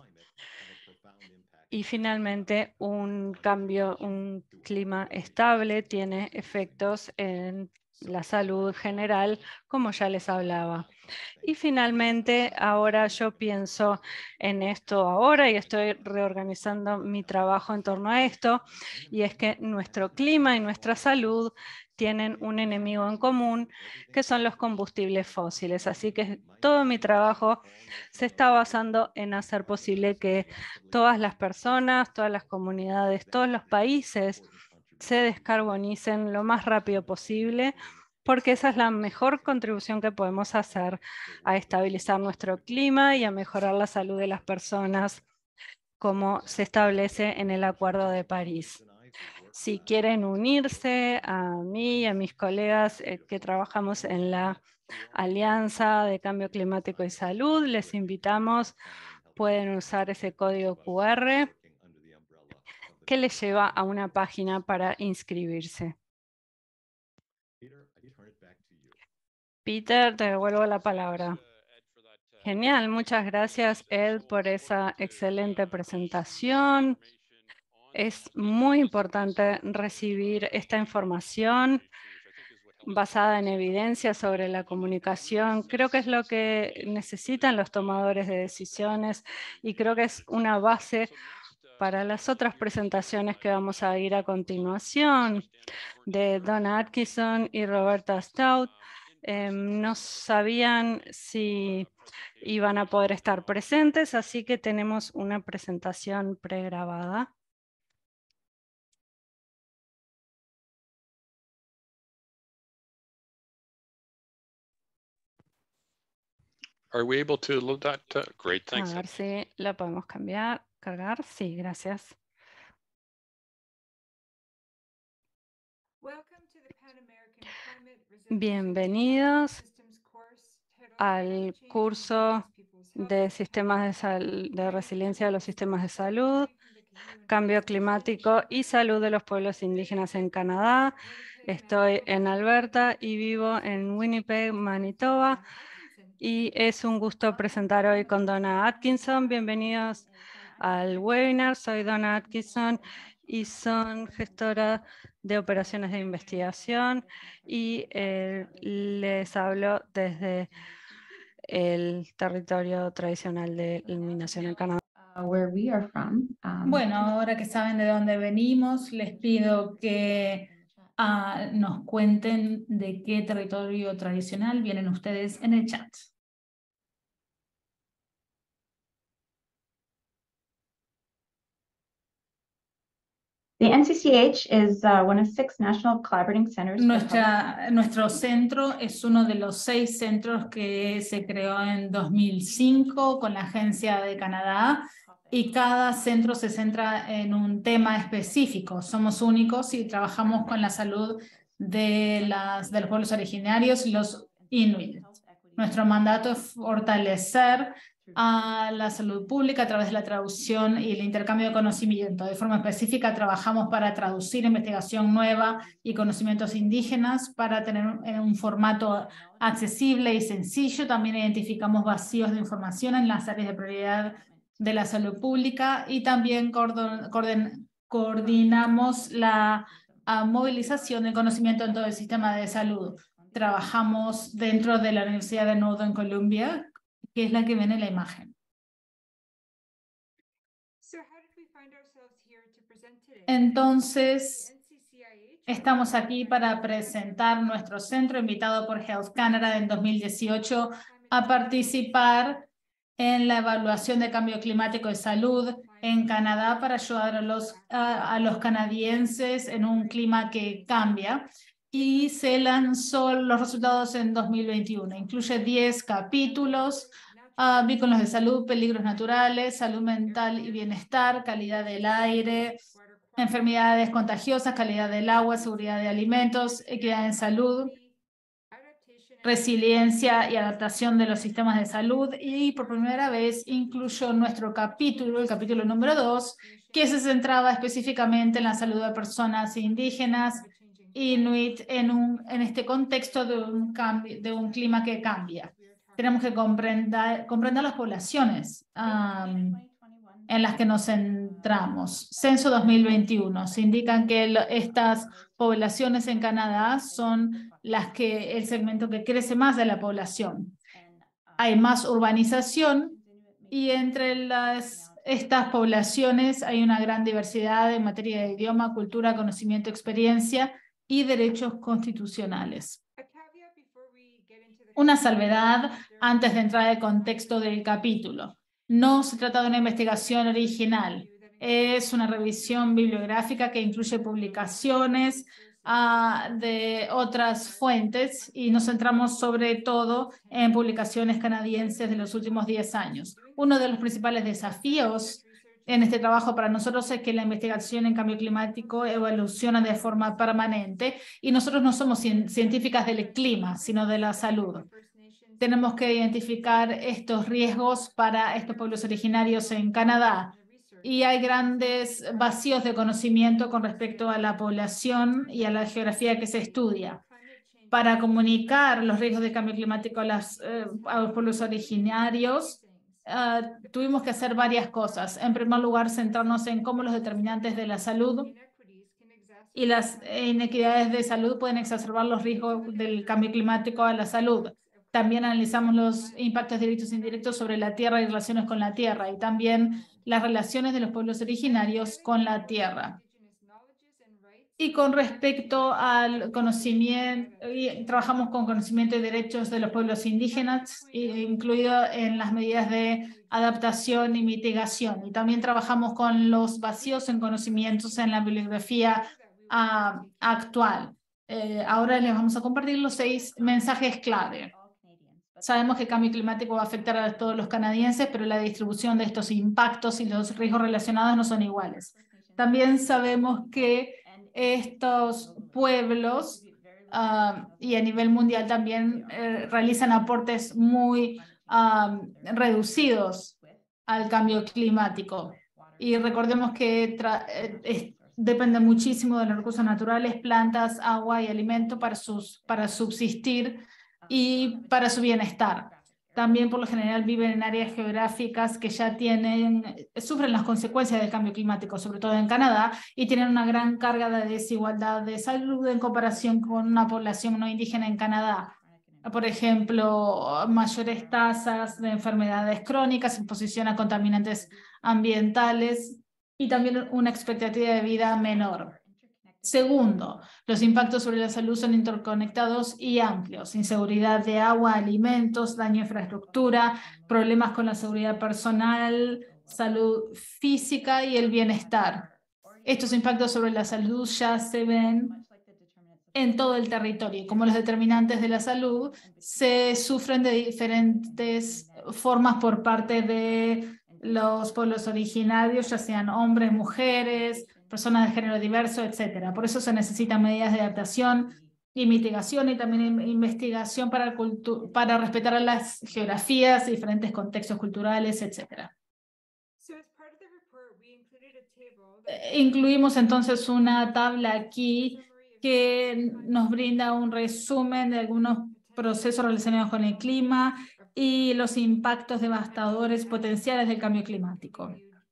Y finalmente, un cambio, un clima estable tiene efectos en la salud general, como ya les hablaba. Y finalmente, ahora yo pienso en esto ahora y estoy reorganizando mi trabajo en torno a esto, y es que nuestro clima y nuestra salud tienen un enemigo en común, que son los combustibles fósiles. Así que todo mi trabajo se está basando en hacer posible que todas las personas, todas las comunidades, todos los países se descarbonicen lo más rápido posible, porque esa es la mejor contribución que podemos hacer a estabilizar nuestro clima y a mejorar la salud de las personas, como se establece en el Acuerdo de París. Si quieren unirse a mí y a mis colegas eh, que trabajamos en la Alianza de Cambio Climático y Salud, les invitamos, pueden usar ese código Q R que les lleva a una página para inscribirse. Peter, te devuelvo la palabra. Genial, muchas gracias, Ed, por esa excelente presentación. Es muy importante recibir esta información basada en evidencia sobre la comunicación. Creo que es lo que necesitan los tomadores de decisiones y creo que es una base para las otras presentaciones que vamos a ir a continuación de Donna Atkinson y Roberta Stout. Eh, no sabían si iban a poder estar presentes, así que tenemos una presentación pregrabada. Are we able to load that? Uh, great, A thanks. ver si la podemos cambiar, cargar. Sí, gracias. Bienvenidos al curso de sistemas de, sal- de resiliencia de los sistemas de salud. cambio climático y salud de los pueblos indígenas en Canadá. Estoy en Alberta y vivo en Winnipeg, Manitoba. Y es un gusto presentar hoy con Donna Atkinson. Bienvenidos al webinar. Soy Donna Atkinson y soy gestora de operaciones de investigación y eh, les hablo desde el territorio tradicional de mi nación en Canadá. Where we are from. Um, Bueno, ahora que saben de dónde venimos, les pido que uh, nos cuenten de qué territorio tradicional vienen ustedes en el chat. The N C C H is uh, one of six national collaborating centers. Nuestra, nuestro centro es uno de los seis centros que se creó en dos mil cinco con la Agencia de Canadá y cada centro se centra en un tema específico. Somos únicos y trabajamos con la salud de, las, de los pueblos originarios y los inuit. Nuestro mandato es fortalecer a la salud pública a través de la traducción y el intercambio de conocimiento. De forma específica, trabajamos para traducir investigación nueva y conocimientos indígenas para tener un, un formato accesible y sencillo. También identificamos vacíos de información en las áreas de prioridad de la salud pública y también coordin, coordinamos la uh, movilización del conocimiento en todo el sistema de salud. Trabajamos dentro de la Universidad de Northern Columbia, que es la que ven en la imagen. Entonces, estamos aquí para presentar nuestro centro invitado por Health Canada en dos mil dieciocho a participar en la evaluación de cambio climático y salud en Canadá para ayudar a los, a, a los canadienses en un clima que cambia. Y se lanzó los resultados en dos mil veintiuno. Incluye diez capítulos, uh, vínculos de salud, peligros naturales, salud mental y bienestar, calidad del aire, enfermedades contagiosas, calidad del agua, seguridad de alimentos, equidad en salud, resiliencia y adaptación de los sistemas de salud. Y por primera vez incluyó nuestro capítulo, el capítulo número dos, que se centraba específicamente en la salud de personas indígenas, inuit, en, un, en este contexto de un, cambio, de un clima que cambia. Tenemos que comprender, comprender las poblaciones um, en las que nos centramos. Censo dos mil veintiuno. Se indican que el, estas poblaciones en Canadá son las que, el segmento que crece más de la población. Hay más urbanización y entre las, estas poblaciones hay una gran diversidad en materia de idioma, cultura, conocimiento, experiencia y derechos constitucionales. Una salvedad antes de entrar al contexto del capítulo. No se trata de una investigación original. Es una revisión bibliográfica que incluye publicaciones uh, de otras fuentes y nos centramos sobre todo en publicaciones canadienses de los últimos diez años. Uno de los principales desafíos en este trabajo para nosotros es que la investigación en cambio climático evoluciona de forma permanente y nosotros no somos científicas del clima, sino de la salud. Tenemos que identificar estos riesgos para estos pueblos originarios en Canadá y hay grandes vacíos de conocimiento con respecto a la población y a la geografía que se estudia. Para comunicar los riesgos de cambio climático a, las, eh, a los pueblos originarios, Uh, tuvimos que hacer varias cosas. En primer lugar, centrarnos en cómo los determinantes de la salud y las inequidades de salud pueden exacerbar los riesgos del cambio climático a la salud. También analizamos los impactos directos e indirectos sobre la tierra y relaciones con la tierra y también las relaciones de los pueblos originarios con la tierra. Y con respecto al conocimiento, trabajamos con conocimiento y derechos de los pueblos indígenas, incluido en las medidas de adaptación y mitigación. Y también trabajamos con los vacíos en conocimientos en la bibliografía uh, actual. Eh, ahora les vamos a compartir los seis mensajes clave. Sabemos que el cambio climático va a afectar a todos los canadienses, pero la distribución de estos impactos y los riesgos relacionados no son iguales. También sabemos que estos pueblos uh, y a nivel mundial también eh, realizan aportes muy uh, reducidos al cambio climático. Y recordemos que eh, es, depende muchísimo de los recursos naturales, plantas, agua y alimento para, sus, para subsistir y para su bienestar. También por lo general viven en áreas geográficas que ya tienen, sufren las consecuencias del cambio climático, sobre todo en Canadá, y tienen una gran carga de desigualdad de salud en comparación con una población no indígena en Canadá. Por ejemplo, mayores tasas de enfermedades crónicas, exposición a contaminantes ambientales y también una expectativa de vida menor. Segundo, los impactos sobre la salud son interconectados y amplios. Inseguridad de agua, alimentos, daño a infraestructura, problemas con la seguridad personal, salud física y el bienestar. Estos impactos sobre la salud ya se ven en todo el territorio. Como los determinantes de la salud se sufren de diferentes formas por parte de los pueblos originarios, ya sean hombres, mujeres, personas de género diverso, etcétera. Por eso se necesitan medidas de adaptación y mitigación y también investigación para, para respetar las geografías, diferentes contextos culturales, etcétera. Incluimos entonces una tabla aquí que nos brinda un resumen de algunos procesos relacionados con el clima y los impactos devastadores potenciales del cambio climático.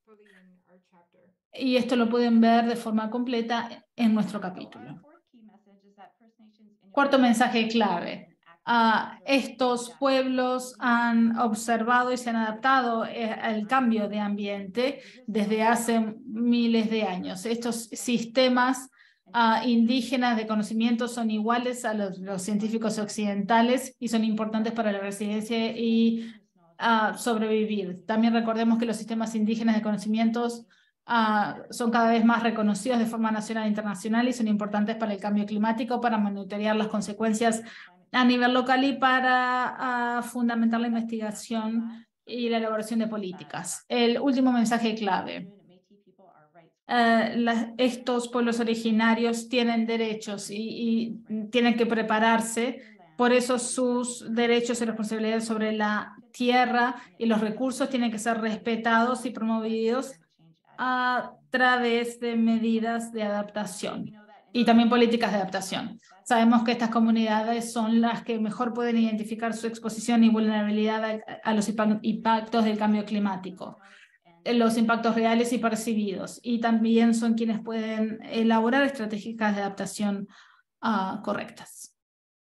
Y esto lo pueden ver de forma completa en nuestro capítulo. Cuarto mensaje clave. Uh, estos pueblos han observado y se han adaptado eh, al cambio de ambiente desde hace miles de años. Estos sistemas uh, indígenas de conocimiento son iguales a los, los científicos occidentales y son importantes para la resiliencia y uh, sobrevivir. También recordemos que los sistemas indígenas de conocimientos Uh, son cada vez más reconocidos de forma nacional e internacional y son importantes para el cambio climático, para monitorear las consecuencias a nivel local y para uh, fundamentar la investigación y la elaboración de políticas. El último mensaje clave. Uh, la, estos pueblos originarios tienen derechos y, y tienen que prepararse, por eso sus derechos y responsabilidades sobre la tierra y los recursos tienen que ser respetados y promovidos a través de medidas de adaptación y también políticas de adaptación. Sabemos que estas comunidades son las que mejor pueden identificar su exposición y vulnerabilidad a, a los impactos del cambio climático, los impactos reales y percibidos, y también son quienes pueden elaborar estrategias de adaptación uh, correctas.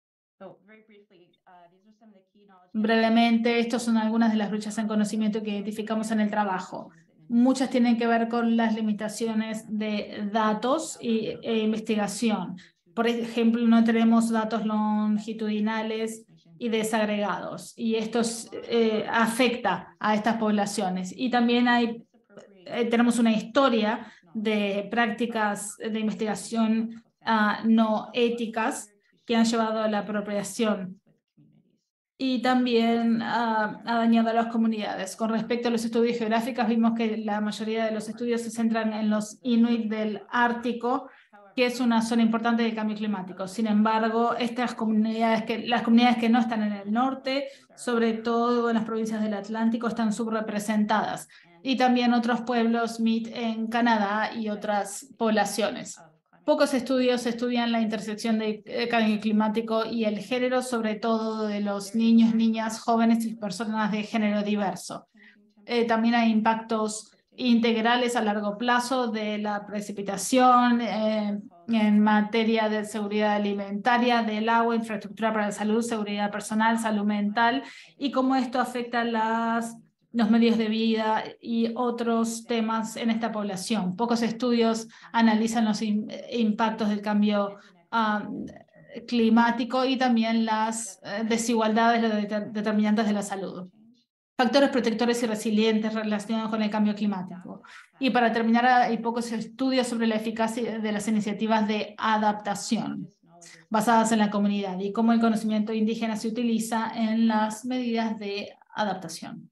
Brevemente, estas son algunas de las brechas en conocimiento que identificamos en el trabajo. Muchas tienen que ver con las limitaciones de datos y, e investigación. Por ejemplo, no tenemos datos longitudinales y desagregados, y esto eh, afecta a estas poblaciones. Y también hay, eh, tenemos una historia de prácticas de investigación uh, no éticas que han llevado a la apropiación y también uh, ha dañado a las comunidades. Con respecto a los estudios geográficos, vimos que la mayoría de los estudios se centran en los Inuit del Ártico, que es una zona importante del cambio climático. Sin embargo, estas comunidades que, las comunidades que no están en el norte, sobre todo en las provincias del Atlántico, están subrepresentadas. Y también otros pueblos Meet en Canadá y otras poblaciones. Pocos estudios estudian la intersección del cambio climático y el género, sobre todo de los niños, niñas, jóvenes y personas de género diverso. Eh, también hay impactos integrales a largo plazo de la precipitación eh, en materia de seguridad alimentaria, del agua, infraestructura para la salud, seguridad personal, salud mental y cómo esto afecta las los medios de vida y otros temas en esta población. Pocos estudios analizan los in, impactos del cambio um, climático y también las uh, desigualdades, los de, determinantes de la salud. Factores protectores y resilientes relacionados con el cambio climático. Y para terminar, hay pocos estudios sobre la eficacia de las iniciativas de adaptación basadas en la comunidad y cómo el conocimiento indígena se utiliza en las medidas de adaptación.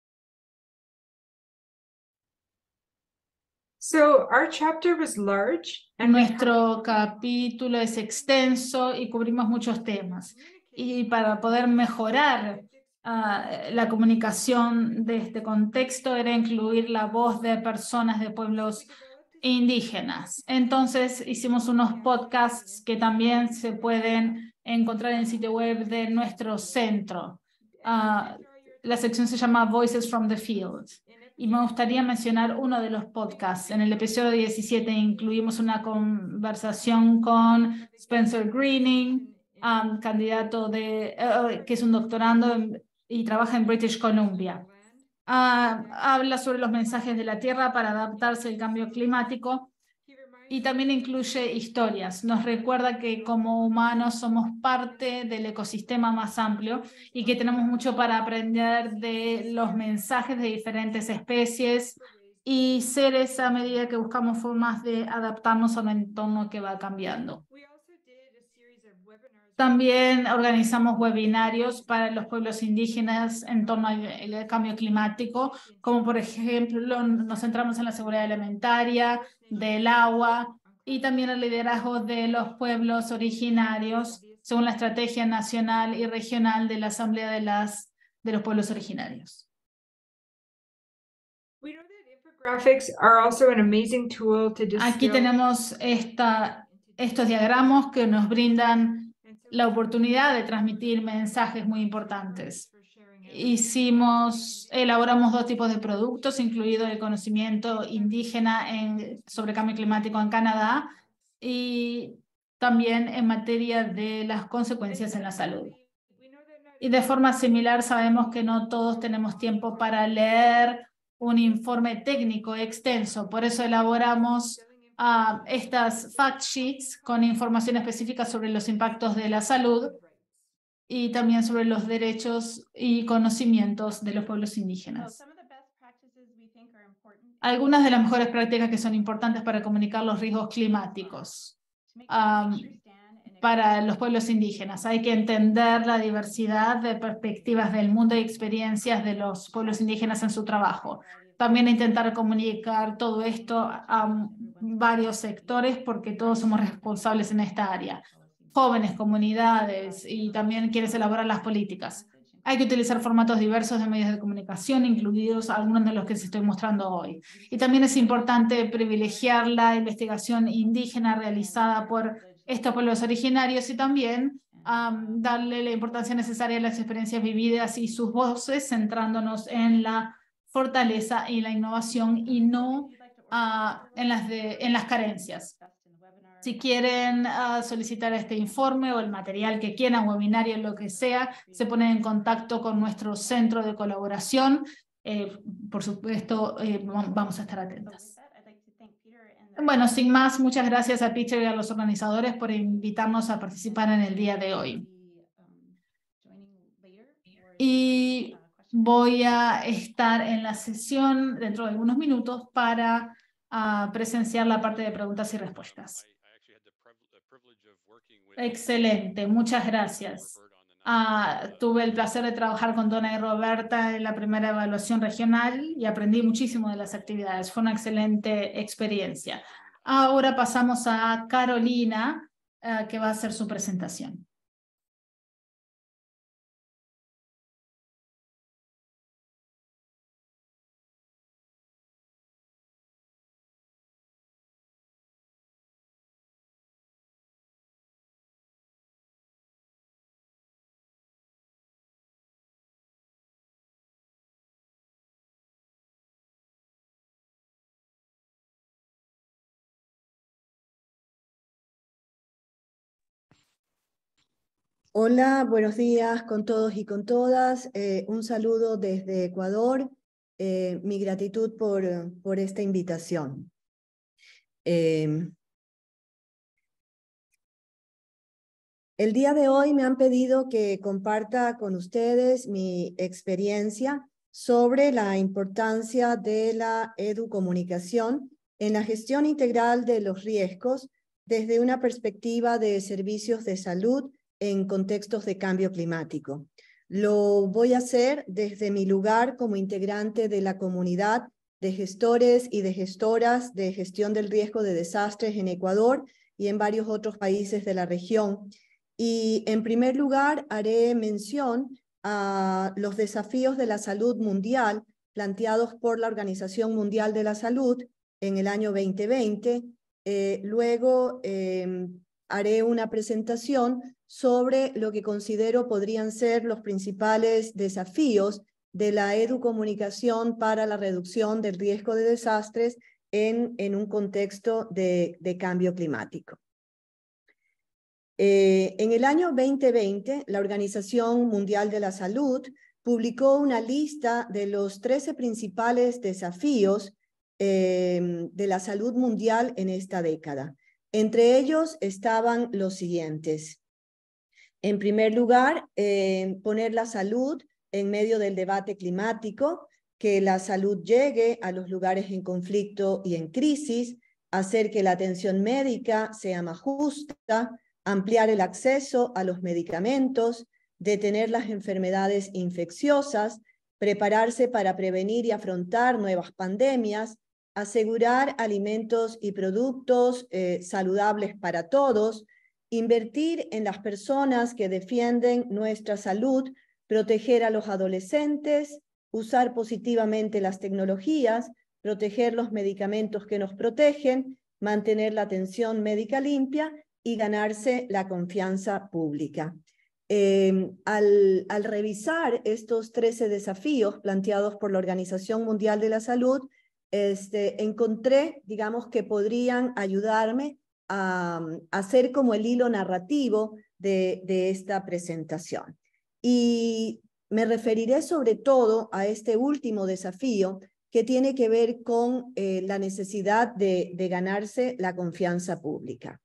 So our chapter was large and Nuestro capítulo es extenso y cubrimos muchos temas. Y para poder mejorar uh, la comunicación de este contexto era incluir la voz de personas de pueblos indígenas. Entonces hicimos unos podcasts que también se pueden encontrar en el sitio web de nuestro centro. Uh, la sección se llama Voices from the Field. Y me gustaría mencionar uno de los podcasts. En el episodio diecisiete incluimos una conversación con Spencer Greening, um, candidato de, uh, que es un doctorando en, y trabaja en British Columbia. Uh, habla sobre los mensajes de la Tierra para adaptarse al cambio climático y también incluye historias. Nos recuerda que como humanos somos parte del ecosistema más amplio y que tenemos mucho para aprender de los mensajes de diferentes especies y seres a medida que buscamos formas de adaptarnos a un entorno que va cambiando. También organizamos webinarios para los pueblos indígenas en torno al cambio climático, como por ejemplo nos centramos en la seguridad alimentaria, del agua y también el liderazgo de los pueblos originarios según la estrategia nacional y regional de la Asamblea de, las, de los Pueblos Originarios. Aquí tenemos esta, estos diagramas que nos brindan la oportunidad de transmitir mensajes muy importantes. Hicimos, elaboramos dos tipos de productos, incluido el conocimiento indígena en, sobre cambio climático en Canadá y también en materia de las consecuencias en la salud. Y de forma similar sabemos que no todos tenemos tiempo para leer un informe técnico extenso, por eso elaboramos Uh, estas fact sheets con información específica sobre los impactos de la salud y también sobre los derechos y conocimientos de los pueblos indígenas. Algunas de las mejores prácticas que son importantes para comunicar los riesgos climáticos um, para los pueblos indígenas. Hay que entender la diversidad de perspectivas del mundo y experiencias de los pueblos indígenas en su trabajo. También intentar comunicar todo esto a varios sectores porque todos somos responsables en esta área. Jóvenes, comunidades y también quienes elaboran las políticas. Hay que utilizar formatos diversos de medios de comunicación, incluidos algunos de los que les estoy mostrando hoy. Y también es importante privilegiar la investigación indígena realizada por estos pueblos originarios y también um, darle la importancia necesaria a las experiencias vividas y sus voces, centrándonos en la fortaleza y la innovación y no uh, en, las de, en las carencias. Si quieren uh, solicitar este informe o el material que quieran, webinario, lo que sea, se ponen en contacto con nuestro centro de colaboración. Eh, por supuesto, eh, vamos a estar atentas. Bueno, sin más, muchas gracias a Peter y a los organizadores por invitarnos a participar en el día de hoy. Y voy a estar en la sesión dentro de algunos minutos para uh, presenciar la parte de preguntas y respuestas. Excelente, muchas gracias. Uh, tuve el placer de trabajar con Donna y Roberta en la primera evaluación regional y aprendí muchísimo de las actividades. Fue una excelente experiencia. Ahora pasamos a Carolina, uh, que va a hacer su presentación. Hola, buenos días con todos y con todas. Eh, un saludo desde Ecuador. Eh, mi gratitud por, por esta invitación. Eh, el día de hoy me han pedido que comparta con ustedes mi experiencia sobre la importancia de la educomunicación en la gestión integral de los riesgos desde una perspectiva de servicios de salud en contextos de cambio climático. Lo voy a hacer desde mi lugar como integrante de la comunidad de gestores y de gestoras de gestión del riesgo de desastres en Ecuador y en varios otros países de la región. Y en primer lugar haré mención a los desafíos de la salud mundial planteados por la Organización Mundial de la Salud en el año veinte veinte. Eh, luego eh, haré una presentación sobre lo que considero podrían ser los principales desafíos de la educomunicación para la reducción del riesgo de desastres en, en un contexto de, de cambio climático. Eh, en el año veinte veinte, la Organización Mundial de la Salud publicó una lista de los trece principales desafíos eh, de la salud mundial en esta década. Entre ellos estaban los siguientes. En primer lugar, eh, poner la salud en medio del debate climático, que la salud llegue a los lugares en conflicto y en crisis, hacer que la atención médica sea más justa, ampliar el acceso a los medicamentos, detener las enfermedades infecciosas, prepararse para prevenir y afrontar nuevas pandemias, asegurar alimentos y productos eh, saludables para todos, invertir en las personas que defienden nuestra salud, proteger a los adolescentes, usar positivamente las tecnologías, proteger los medicamentos que nos protegen, mantener la atención médica limpia y ganarse la confianza pública. Eh, al, al revisar estos trece desafíos planteados por la Organización Mundial de la Salud, este, encontré, digamos, que podrían ayudarme a, a hacer como el hilo narrativo de, de esta presentación. Y me referiré sobre todo a este último desafío que tiene que ver con eh, la necesidad de, de ganarse la confianza pública.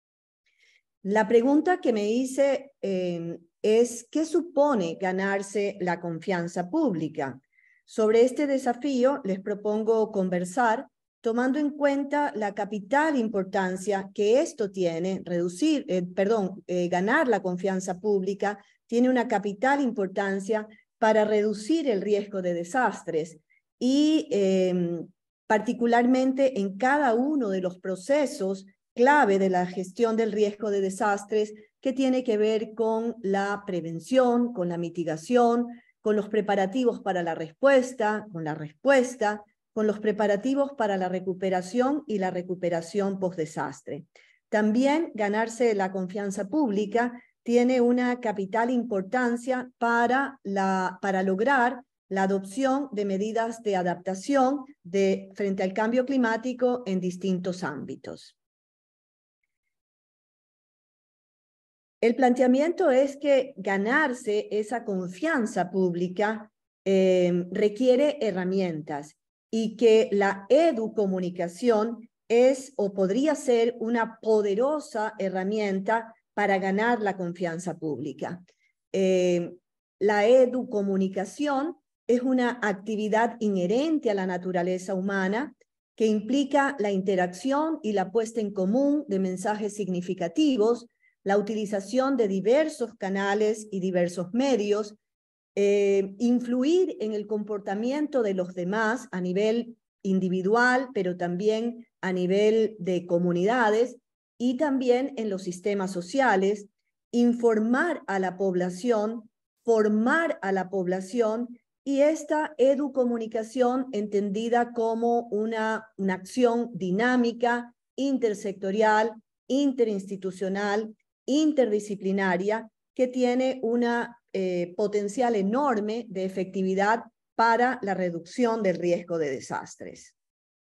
La pregunta que me hice eh, es, ¿qué supone ganarse la confianza pública? Sobre este desafío les propongo conversar tomando en cuenta la capital importancia que esto tiene, reducir, eh, perdón, eh, ganar la confianza pública tiene una capital importancia para reducir el riesgo de desastres y eh, particularmente en cada uno de los procesos clave de la gestión del riesgo de desastres que tiene que ver con la prevención, con la mitigación, con los preparativos para la respuesta, con la respuesta, con los preparativos para la recuperación y la recuperación post-desastre. También ganarse la confianza pública tiene una capital importancia para, la, para lograr la adopción de medidas de adaptación de, frente al cambio climático en distintos ámbitos. El planteamiento es que ganarse esa confianza pública eh, requiere herramientas y que la educomunicación es o podría ser una poderosa herramienta para ganar la confianza pública. Eh, la educomunicación es una actividad inherente a la naturaleza humana que implica la interacción y la puesta en común de mensajes significativos, la utilización de diversos canales y diversos medios, eh, influir en el comportamiento de los demás a nivel individual, pero también a nivel de comunidades y también en los sistemas sociales, informar a la población, formar a la población y esta educomunicación entendida como una, una acción dinámica, intersectorial, interinstitucional, interdisciplinaria que tiene una eh, potencial enorme de efectividad para la reducción del riesgo de desastres.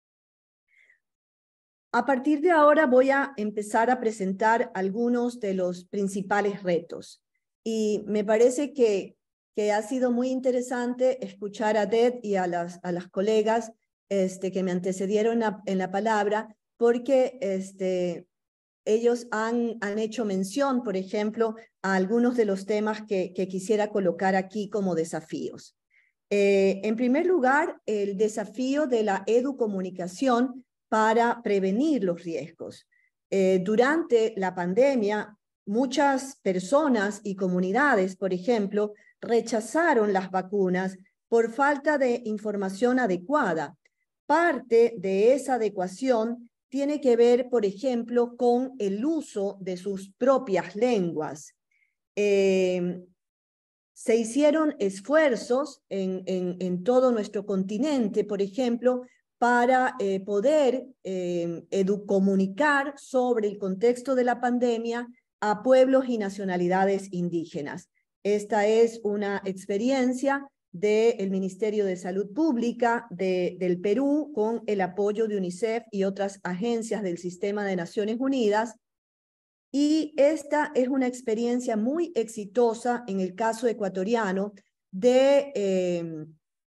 A partir de ahora voy a empezar a presentar algunos de los principales retos y me parece que, que ha sido muy interesante escuchar a Ted y a las, a las colegas este, que me antecedieron a, en la palabra porque este, ellos han, han hecho mención, por ejemplo, a algunos de los temas que, que quisiera colocar aquí como desafíos. Eh, en primer lugar, el desafío de la educomunicación para prevenir los riesgos. Eh, durante la pandemia, muchas personas y comunidades, por ejemplo, rechazaron las vacunas por falta de información adecuada. Parte de esa adecuación tiene que ver, por ejemplo, con el uso de sus propias lenguas. Eh, Se hicieron esfuerzos en, en, en todo nuestro continente, por ejemplo, para eh, poder eh, comunicar sobre el contexto de la pandemia a pueblos y nacionalidades indígenas. Esta es una experiencia del Ministerio de Salud Pública de, del Perú con el apoyo de UNICEF y otras agencias del Sistema de Naciones Unidas. Y esta es una experiencia muy exitosa en el caso ecuatoriano de eh,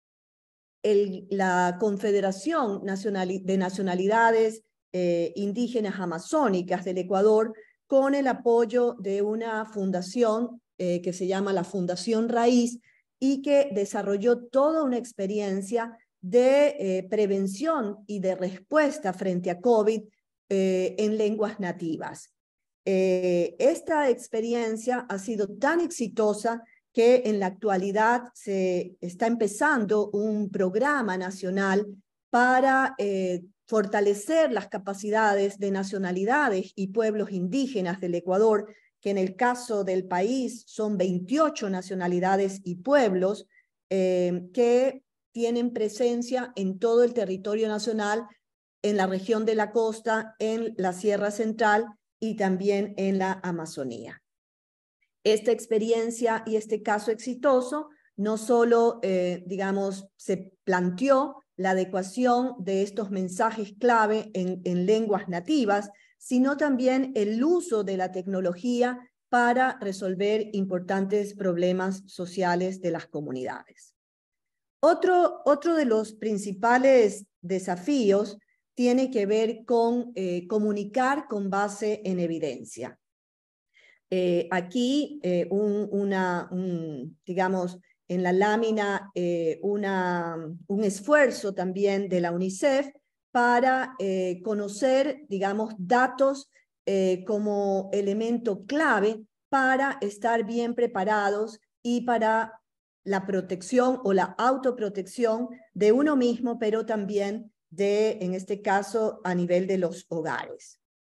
el, la Confederación Nacional, de Nacionalidades eh, Indígenas Amazónicas del Ecuador, con el apoyo de una fundación eh, que se llama la Fundación Raíz y que desarrolló toda una experiencia de eh, prevención y de respuesta frente a COVID eh, en lenguas nativas. Eh, esta experiencia ha sido tan exitosa que en la actualidad se está empezando un programa nacional para eh, fortalecer las capacidades de nacionalidades y pueblos indígenas del Ecuador, que en el caso del país son veintiocho nacionalidades y pueblos eh, que tienen presencia en todo el territorio nacional, en la región de la costa, en la Sierra Central y también en la Amazonía. Esta experiencia y este caso exitoso no solo, eh, digamos, se planteó la adecuación de estos mensajes clave en, en lenguas nativas, sino también el uso de la tecnología para resolver importantes problemas sociales de las comunidades. Otro, otro de los principales desafíos tiene que ver con eh, comunicar con base en evidencia. Eh, aquí, eh, un, una, un, digamos, en la lámina, eh, una, un esfuerzo también de la UNICEF para eh, conocer, digamos, datos eh, como elemento clave para estar bien preparados y para la protección o la autoprotección de uno mismo, pero también de, en este caso, a nivel de los hogares.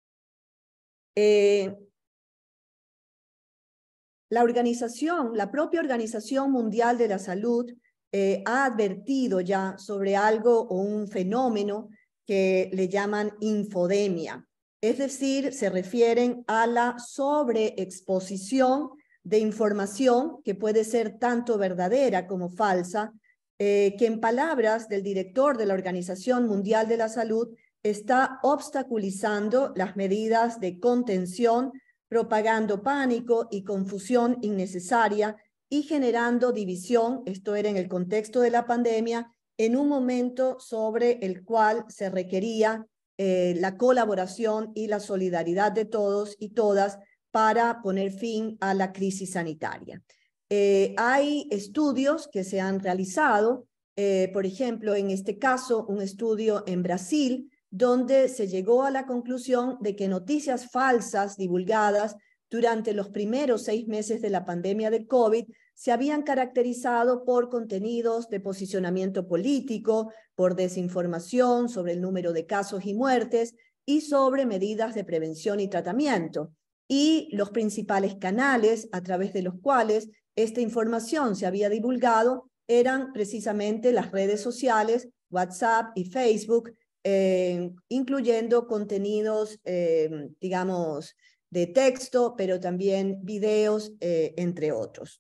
Eh, la organización, la propia Organización Mundial de la Salud eh, ha advertido ya sobre algo o un fenómeno que le llaman infodemia. Es decir, se refieren a la sobreexposición de información que puede ser tanto verdadera como falsa, eh, que en palabras del director de la Organización Mundial de la Salud está obstaculizando las medidas de contención, propagando pánico y confusión innecesaria y generando división, esto era en el contexto de la pandemia, en un momento sobre el cual se requería eh, la colaboración y la solidaridad de todos y todas para poner fin a la crisis sanitaria. Eh, hay estudios que se han realizado, eh, por ejemplo, en este caso, un estudio en Brasil, donde se llegó a la conclusión de que noticias falsas divulgadas durante los primeros seis meses de la pandemia del COVID se habían caracterizado por contenidos de posicionamiento político, por desinformación sobre el número de casos y muertes y sobre medidas de prevención y tratamiento. Y los principales canales a través de los cuales esta información se había divulgado eran precisamente las redes sociales, WhatsApp y Facebook, eh, incluyendo contenidos, eh, digamos, de texto, pero también videos, eh, entre otros.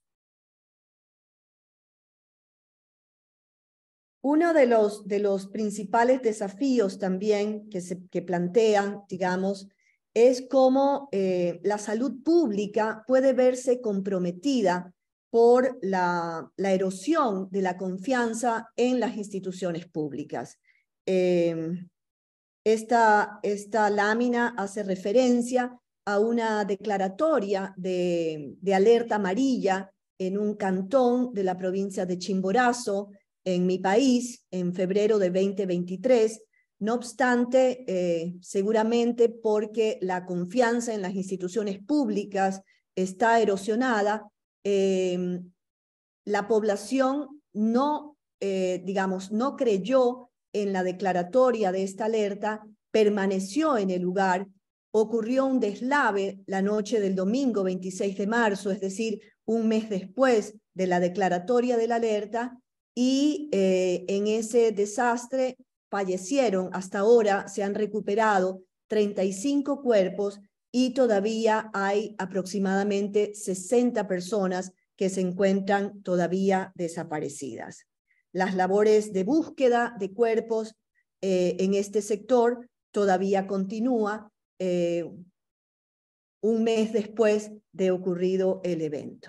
Uno de los, de los principales desafíos también que se que plantean, digamos, es cómo eh, la salud pública puede verse comprometida por la, la erosión de la confianza en las instituciones públicas. Eh, esta, esta lámina hace referencia a una declaratoria de, de alerta amarilla en un cantón de la provincia de Chimborazo, en mi país, en febrero de veinte veintitrés. No obstante, eh, seguramente porque la confianza en las instituciones públicas está erosionada, eh, la población no, eh, digamos, no creyó en la declaratoria de esta alerta, permaneció en el lugar, ocurrió un deslave la noche del domingo veintiséis de marzo, es decir, un mes después de la declaratoria de la alerta, y eh, en ese desastre fallecieron. Hasta ahora se han recuperado treinta y cinco cuerpos y todavía hay aproximadamente sesenta personas que se encuentran todavía desaparecidas. Las labores de búsqueda de cuerpos eh, en este sector todavía continúa eh, un mes después de ocurrido el evento.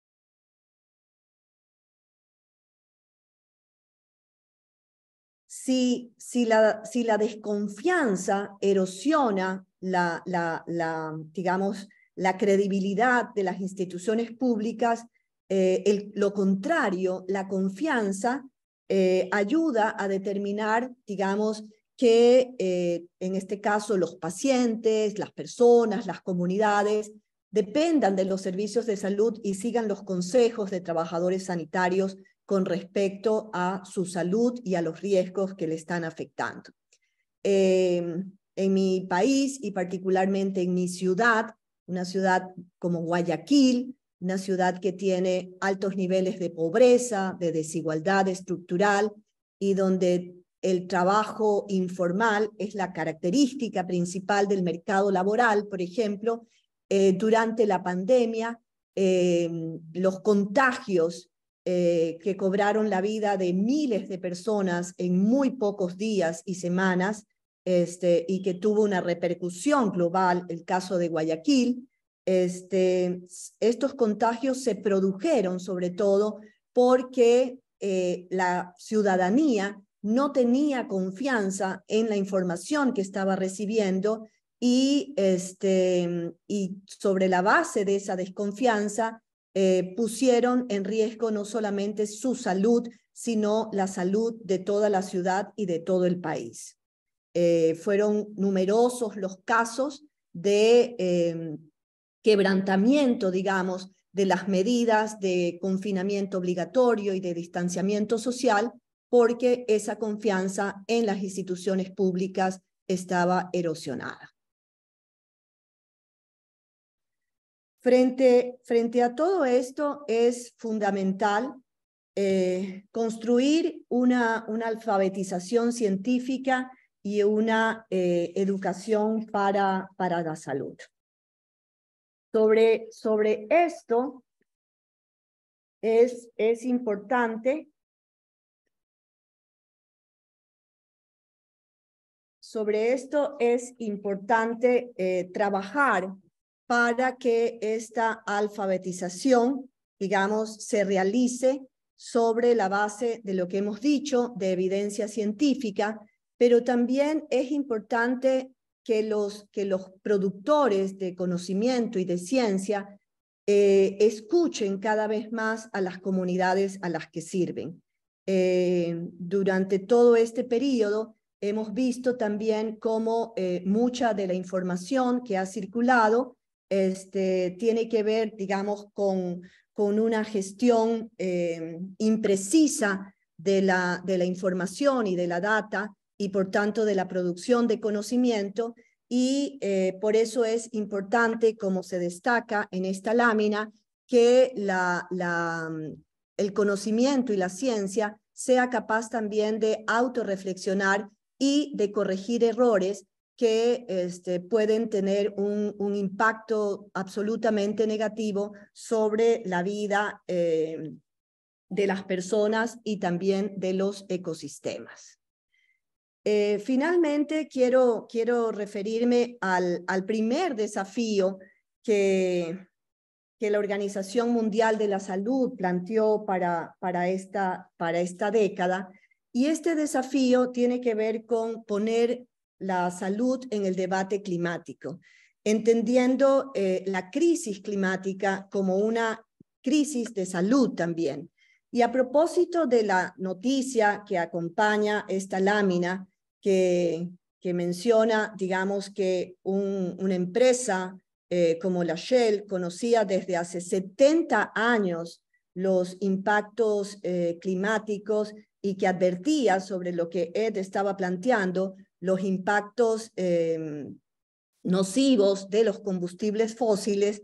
Si, si, la, si la desconfianza erosiona la, la, la, digamos, la credibilidad de las instituciones públicas, eh, el, lo contrario, la confianza eh, ayuda a determinar, digamos, que eh, en este caso los pacientes, las personas, las comunidades, dependan de los servicios de salud y sigan los consejos de trabajadores sanitarios con respecto a su salud y a los riesgos que le están afectando. Eh, en mi país y particularmente en mi ciudad, una ciudad como Guayaquil, una ciudad que tiene altos niveles de pobreza, de desigualdad estructural y donde el trabajo informal es la característica principal del mercado laboral, por ejemplo, eh, durante la pandemia, eh, los contagios Eh, que cobraron la vida de miles de personas en muy pocos días y semanas, este, y que tuvo una repercusión global, el caso de Guayaquil. Este, estos contagios se produjeron sobre todo porque eh, la ciudadanía no tenía confianza en la información que estaba recibiendo y, este, y sobre la base de esa desconfianza Eh, pusieron en riesgo no solamente su salud, sino la salud de toda la ciudad y de todo el país. Eh, fueron numerosos los casos de eh, quebrantamiento, digamos, de las medidas de confinamiento obligatorio y de distanciamiento social, porque esa confianza en las instituciones públicas estaba erosionada. Frente, frente a todo esto es fundamental eh, construir una, una alfabetización científica y una eh, educación para, para la salud. Sobre, sobre esto es, es importante sobre esto es importante eh, trabajar para que esta alfabetización, digamos, se realice sobre la base de lo que hemos dicho, de evidencia científica, pero también es importante que los, que los productores de conocimiento y de ciencia eh, escuchen cada vez más a las comunidades a las que sirven. Eh, durante todo este periodo hemos visto también cómo eh, mucha de la información que ha circulado Este, tiene que ver, digamos, con, con una gestión eh, imprecisa de la, de la información y de la data y por tanto de la producción de conocimiento y eh, por eso es importante, como se destaca en esta lámina, que la, la, el conocimiento y la ciencia sea capaz también de autorreflexionar y de corregir errores que este, pueden tener un, un impacto absolutamente negativo sobre la vida eh, de las personas y también de los ecosistemas. Eh, finalmente, quiero, quiero referirme al, al primer desafío que, que la Organización Mundial de la Salud planteó para, para, esta, para esta década, y este desafío tiene que ver con poner la salud en el debate climático, entendiendo eh, la crisis climática como una crisis de salud también. Y a propósito de la noticia que acompaña esta lámina, que, que menciona, digamos, que un, una empresa eh, como la Shell conocía desde hace setenta años los impactos eh, climáticos y que advertía sobre lo que Ed estaba planteando, los impactos eh, nocivos de los combustibles fósiles,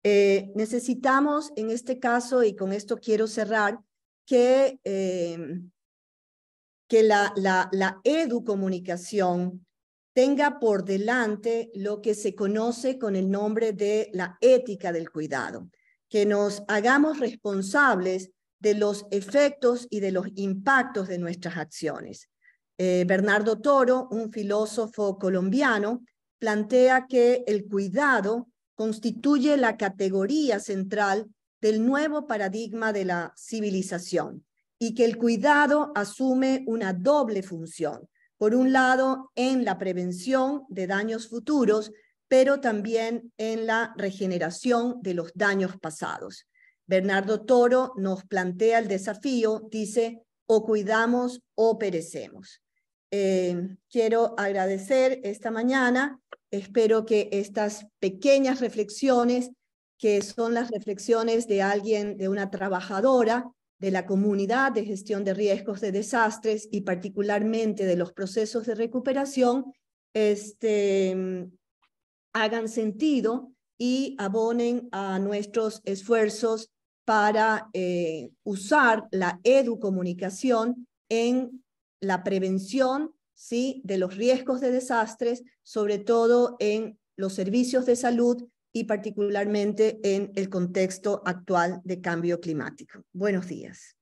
Eh, necesitamos, en este caso, y con esto quiero cerrar, que, eh, que la, la, la educomunicación tenga por delante lo que se conoce con el nombre de la ética del cuidado, que nos hagamos responsables de los efectos y de los impactos de nuestras acciones. Eh, Bernardo Toro, un filósofo colombiano, plantea que el cuidado constituye la categoría central del nuevo paradigma de la civilización y que el cuidado asume una doble función. Por un lado, en la prevención de daños futuros, pero también en la regeneración de los daños pasados. Bernardo Toro nos plantea el desafío, dice, o cuidamos o perecemos. Eh, quiero agradecer esta mañana, espero que estas pequeñas reflexiones, que son las reflexiones de alguien, de una trabajadora de la comunidad de gestión de riesgos de desastres y particularmente de los procesos de recuperación, este, hagan sentido y abonen a nuestros esfuerzos para eh, usar la educomunicación en la prevención, ¿sí?, de los riesgos de desastres, sobre todo en los servicios de salud y particularmente en el contexto actual de cambio climático. Buenos días.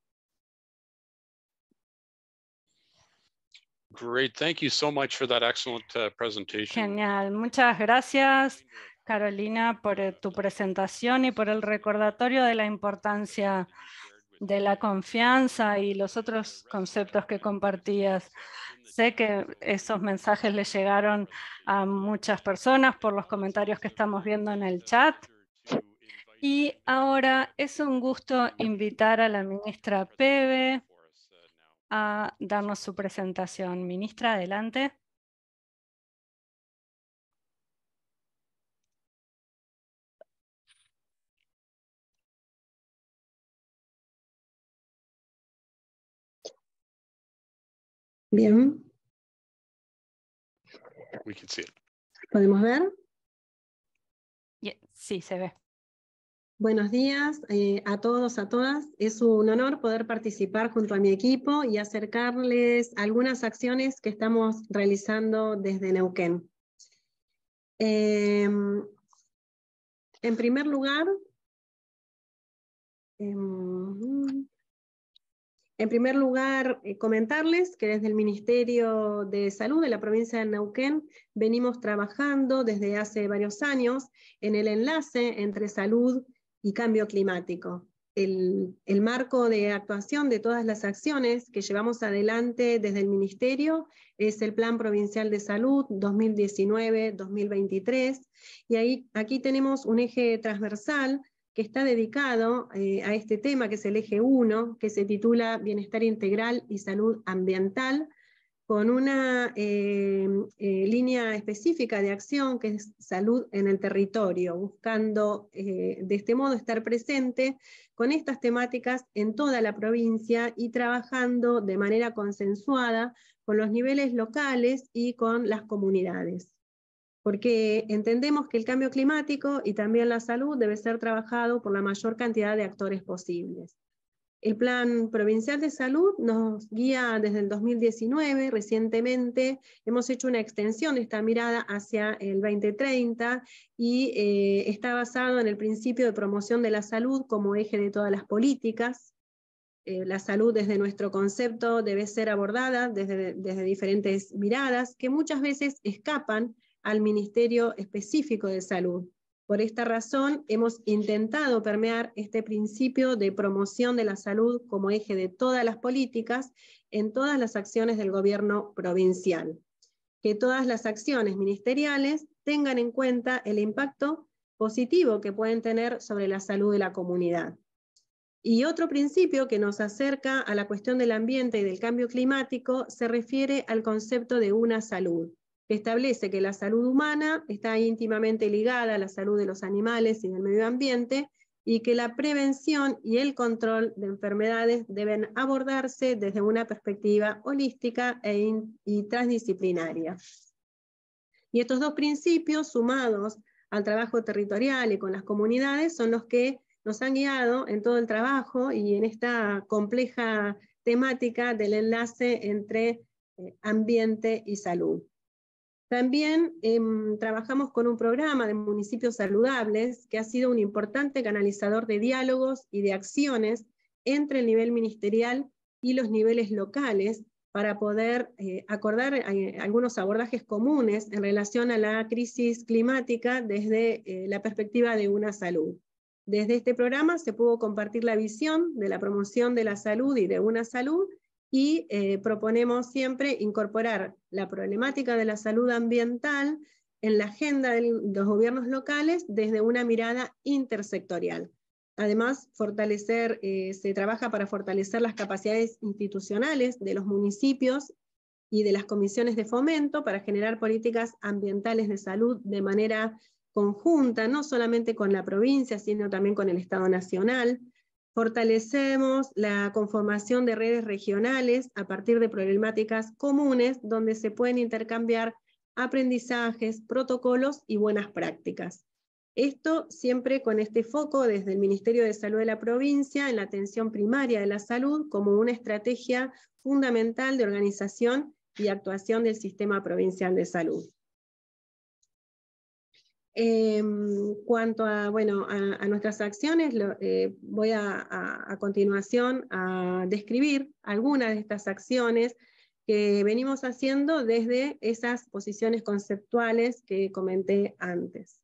Great. Thank you so much for that excellent uh, presentation. Genial. Muchas gracias, Carolina, por eh, tu presentación y por el recordatorio de la importancia de la confianza y los otros conceptos que compartías. Sé que esos mensajes le llegaron a muchas personas por los comentarios que estamos viendo en el chat. Y ahora es un gusto invitar a la ministra Pebe a darnos su presentación. Ministra, adelante. Bien. We can see it. ¿Podemos ver? Yeah, sí, se ve. Buenos días eh, a todos, a todas. Es un honor poder participar junto a mi equipo y acercarles algunas acciones que estamos realizando desde Neuquén. Eh, en primer lugar, eh, En primer lugar, eh, comentarles que desde el Ministerio de Salud de la provincia de Neuquén venimos trabajando desde hace varios años en el enlace entre salud y cambio climático. El, el marco de actuación de todas las acciones que llevamos adelante desde el Ministerio es el Plan Provincial de Salud dos mil diecinueve a dos mil veintitrés, y ahí, aquí tenemos un eje transversal que está dedicado eh, a este tema, que es el eje uno, que se titula Bienestar Integral y Salud Ambiental, con una eh, eh, línea específica de acción que es salud en el territorio, buscando eh, de este modo estar presente con estas temáticas en toda la provincia y trabajando de manera consensuada con los niveles locales y con las comunidades. Porque entendemos que el cambio climático y también la salud debe ser trabajado por la mayor cantidad de actores posibles. El Plan Provincial de Salud nos guía desde el dos mil diecinueve, recientemente hemos hecho una extensión de esta mirada hacia el veinte treinta y eh, está basado en el principio de promoción de la salud como eje de todas las políticas. Eh, la salud desde nuestro concepto debe ser abordada desde, desde diferentes miradas que muchas veces escapan al Ministerio Específico de Salud. Por esta razón, hemos intentado permear este principio de promoción de la salud como eje de todas las políticas en todas las acciones del gobierno provincial. Que todas las acciones ministeriales tengan en cuenta el impacto positivo que pueden tener sobre la salud de la comunidad. Y otro principio que nos acerca a la cuestión del ambiente y del cambio climático se refiere al concepto de una salud, que establece que la salud humana está íntimamente ligada a la salud de los animales y del medio ambiente, y que la prevención y el control de enfermedades deben abordarse desde una perspectiva holística e in, y transdisciplinaria. Y estos dos principios, sumados al trabajo territorial y con las comunidades son los que nos han guiado en todo el trabajo y en esta compleja temática del enlace entre eh, ambiente y salud. También eh, trabajamos con un programa de municipios saludables que ha sido un importante canalizador de diálogos y de acciones entre el nivel ministerial y los niveles locales para poder eh, acordar eh, algunos abordajes comunes en relación a la crisis climática desde eh, la perspectiva de una salud. Desde este programa se pudo compartir la visión de la promoción de la salud y de una salud, y eh, proponemos siempre incorporar la problemática de la salud ambiental en la agenda de los gobiernos locales desde una mirada intersectorial. Además, fortalecer, eh, se trabaja para fortalecer las capacidades institucionales de los municipios y de las comisiones de fomento para generar políticas ambientales de salud de manera conjunta, no solamente con la provincia, sino también con el Estado Nacional. Fortalecemos la conformación de redes regionales a partir de problemáticas comunes donde se pueden intercambiar aprendizajes, protocolos y buenas prácticas. Esto siempre con este foco desde el Ministerio de Salud de la provincia en la atención primaria de la salud como una estrategia fundamental de organización y actuación del Sistema Provincial de Salud. En cuanto a, bueno, a, a nuestras acciones, lo, eh, voy a, a, a continuación a describir algunas de estas acciones que venimos haciendo desde esas posiciones conceptuales que comenté antes.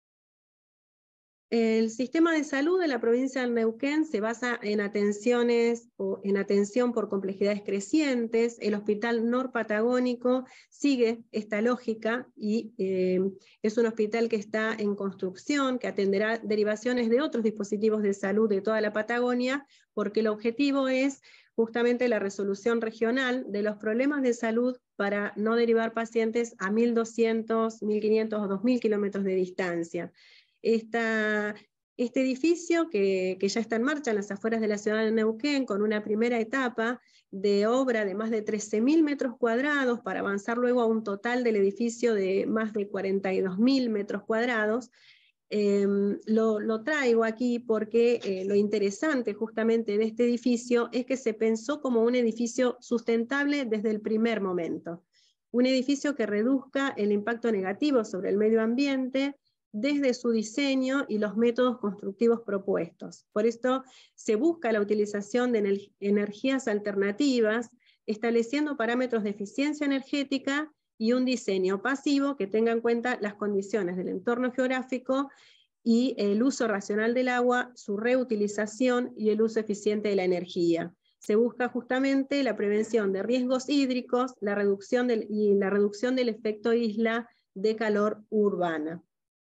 El sistema de salud de la provincia de Neuquén se basa en atenciones, o en atención por complejidades crecientes. El Hospital Norpatagónico sigue esta lógica y eh, es un hospital que está en construcción, que atenderá derivaciones de otros dispositivos de salud de toda la Patagonia, porque el objetivo es justamente la resolución regional de los problemas de salud para no derivar pacientes a mil doscientos, mil quinientos o dos mil kilómetros de distancia. Esta, este edificio que, que ya está en marcha en las afueras de la ciudad de Neuquén, con una primera etapa de obra de más de trece mil metros cuadrados, para avanzar luego a un total del edificio de más de cuarenta y dos mil metros cuadrados, eh, lo, lo traigo aquí porque eh, lo interesante justamente de este edificio es que se pensó como un edificio sustentable desde el primer momento. Un edificio que reduzca el impacto negativo sobre el medio ambiente, desde su diseño y los métodos constructivos propuestos. Por esto se busca la utilización de energías alternativas, estableciendo parámetros de eficiencia energética y un diseño pasivo que tenga en cuenta las condiciones del entorno geográfico y el uso racional del agua, su reutilización y el uso eficiente de la energía. Se busca justamente la prevención de riesgos hídricos, la reducción del, y la reducción del efecto isla de calor urbana.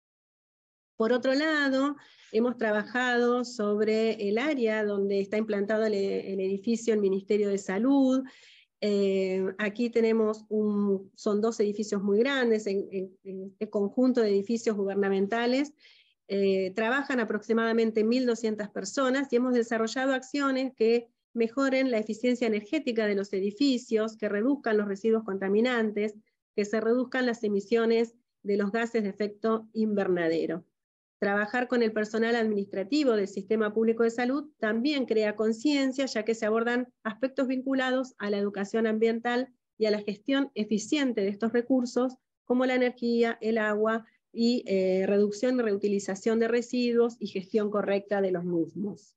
Por otro lado, hemos trabajado sobre el área donde está implantado el, el edificio del Ministerio de Salud. Eh, aquí tenemos un, son dos edificios muy grandes, en, en, en este conjunto de edificios gubernamentales. Eh, trabajan aproximadamente mil doscientas personas y hemos desarrollado acciones que mejoren la eficiencia energética de los edificios, que reduzcan los residuos contaminantes, que se reduzcan las emisiones de los gases de efecto invernadero. Trabajar con el personal administrativo del Sistema Público de Salud también crea conciencia, ya que se abordan aspectos vinculados a la educación ambiental y a la gestión eficiente de estos recursos, como la energía, el agua y eh, reducción y reutilización de residuos y gestión correcta de los mismos.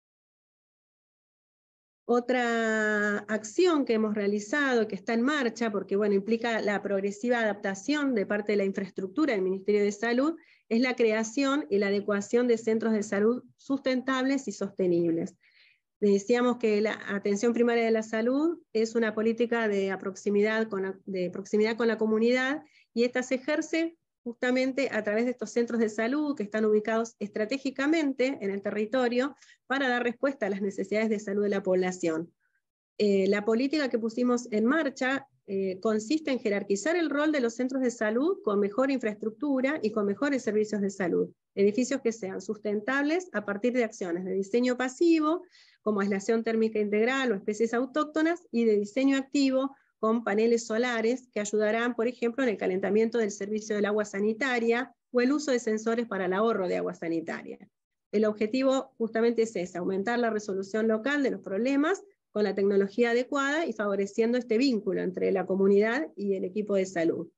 Otra acción que hemos realizado, que está en marcha, porque bueno, implica la progresiva adaptación de parte de la infraestructura del Ministerio de Salud, es la creación y la adecuación de centros de salud sustentables y sostenibles. Decíamos que la atención primaria de la salud es una política de proximidad con la, de proximidad con la comunidad, y esta se ejerce justamente a través de estos centros de salud que están ubicados estratégicamente en el territorio para dar respuesta a las necesidades de salud de la población. Eh, la política que pusimos en marcha eh, consiste en jerarquizar el rol de los centros de salud con mejor infraestructura y con mejores servicios de salud. Edificios que sean sustentables a partir de acciones de diseño pasivo, como aislación térmica integral o especies autóctonas, y de diseño activo, con paneles solares que ayudarán, por ejemplo, en el calentamiento del servicio del agua sanitaria o el uso de sensores para el ahorro de agua sanitaria. El objetivo justamente es ese, aumentar la resolución local de los problemas con la tecnología adecuada y favoreciendo este vínculo entre la comunidad y el equipo de salud.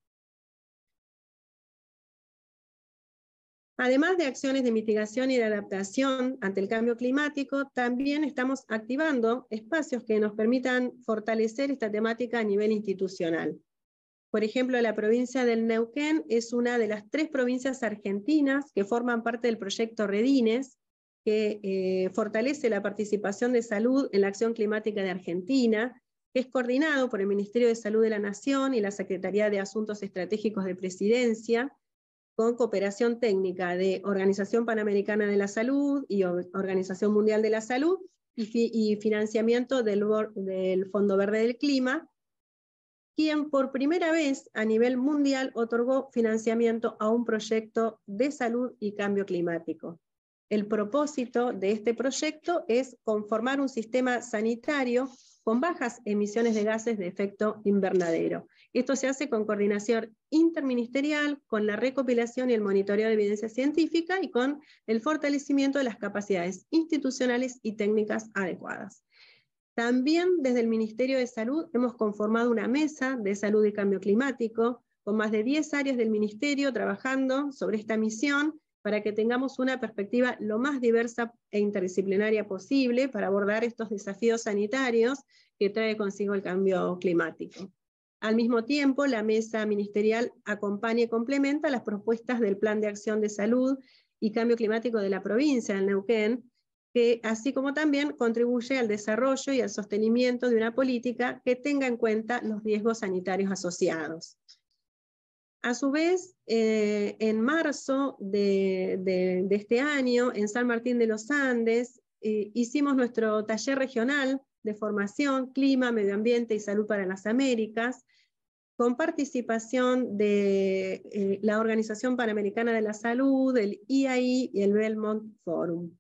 Además de acciones de mitigación y de adaptación ante el cambio climático, también estamos activando espacios que nos permitan fortalecer esta temática a nivel institucional. Por ejemplo, la provincia del Neuquén es una de las tres provincias argentinas que forman parte del proyecto Redines, que eh, fortalece la participación de salud en la acción climática de Argentina, que es coordinado por el Ministerio de Salud de la Nación y la Secretaría de Asuntos Estratégicos de Presidencia, con cooperación técnica de Organización Panamericana de la Salud y Organización Mundial de la Salud, y, fi y financiamiento del, del Fondo Verde del Clima, quien por primera vez a nivel mundial otorgó financiamiento a un proyecto de salud y cambio climático. El propósito de este proyecto es conformar un sistema sanitario con bajas emisiones de gases de efecto invernadero. Esto se hace con coordinación interministerial, con la recopilación y el monitoreo de evidencia científica y con el fortalecimiento de las capacidades institucionales y técnicas adecuadas. También desde el Ministerio de Salud hemos conformado una mesa de salud y cambio climático, con más de diez áreas del Ministerio trabajando sobre esta misión, para que tengamos una perspectiva lo más diversa e interdisciplinaria posible para abordar estos desafíos sanitarios que trae consigo el cambio climático. Al mismo tiempo, la mesa ministerial acompaña y complementa las propuestas del Plan de Acción de Salud y Cambio Climático de la provincia del Neuquén, que así como también contribuye al desarrollo y al sostenimiento de una política que tenga en cuenta los riesgos sanitarios asociados. A su vez, eh, en marzo de, de, de este año, en San Martín de los Andes, eh, hicimos nuestro taller regional de formación, clima, medio ambiente y salud para las Américas, con participación de eh, la Organización Panamericana de la Salud, el I A I y el Belmont Forum.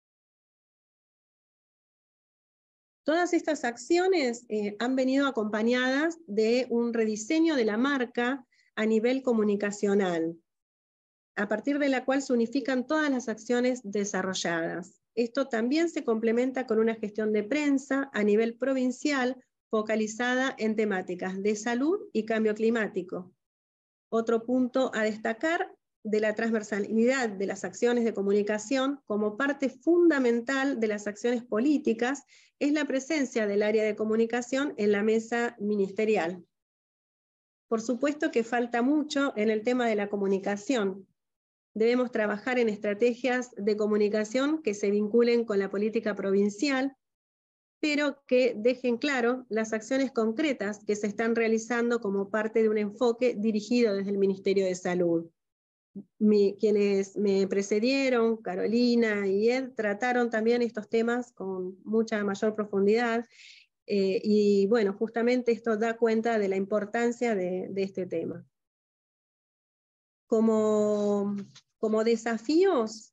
Todas estas acciones eh, han venido acompañadas de un rediseño de la marca a nivel comunicacional, a partir de la cual se unifican todas las acciones desarrolladas. Esto también se complementa con una gestión de prensa a nivel provincial focalizada en temáticas de salud y cambio climático. Otro punto a destacar de la transversalidad de las acciones de comunicación como parte fundamental de las acciones políticas es la presencia del área de comunicación en la mesa ministerial. Por supuesto que falta mucho en el tema de la comunicación. Debemos trabajar en estrategias de comunicación que se vinculen con la política provincial, pero que dejen claro las acciones concretas que se están realizando como parte de un enfoque dirigido desde el Ministerio de Salud. Mi, quienes me precedieron, Carolina y Ed, trataron también estos temas con mucha mayor profundidad. Eh, y bueno, justamente esto da cuenta de la importancia de, de este tema. Como, como desafíos,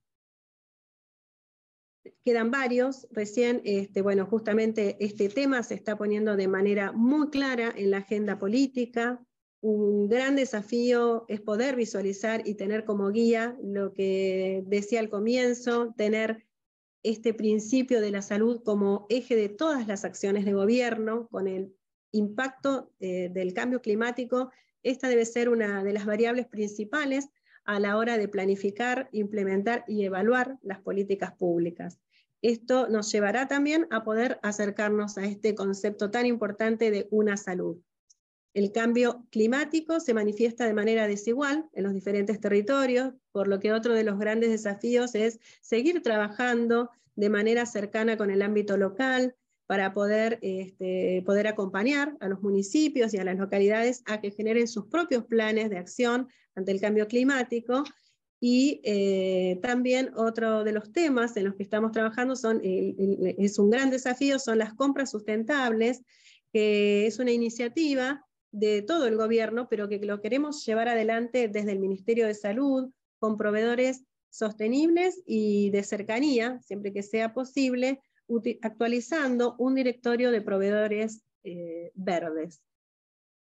quedan varios. Recién, este, bueno, justamente este tema se está poniendo de manera muy clara en la agenda política. Un gran desafío es poder visualizar y tener como guía lo que decía al comienzo, tener este principio de la salud como eje de todas las acciones de gobierno, con el impacto eh, del cambio climático. Esta debe ser una de las variables principales a la hora de planificar, implementar y evaluar las políticas públicas. Esto nos llevará también a poder acercarnos a este concepto tan importante de una salud. El cambio climático se manifiesta de manera desigual en los diferentes territorios, por lo que otro de los grandes desafíos es seguir trabajando de manera cercana con el ámbito local para poder, este, poder acompañar a los municipios y a las localidades a que generen sus propios planes de acción ante el cambio climático. Y eh, también otro de los temas en los que estamos trabajando son, el, el, es un gran desafío, son las compras sustentables, que es una iniciativa de todo el gobierno, pero que lo queremos llevar adelante desde el Ministerio de Salud, con proveedores sostenibles y de cercanía, siempre que sea posible, actualizando un directorio de proveedores eh, verdes.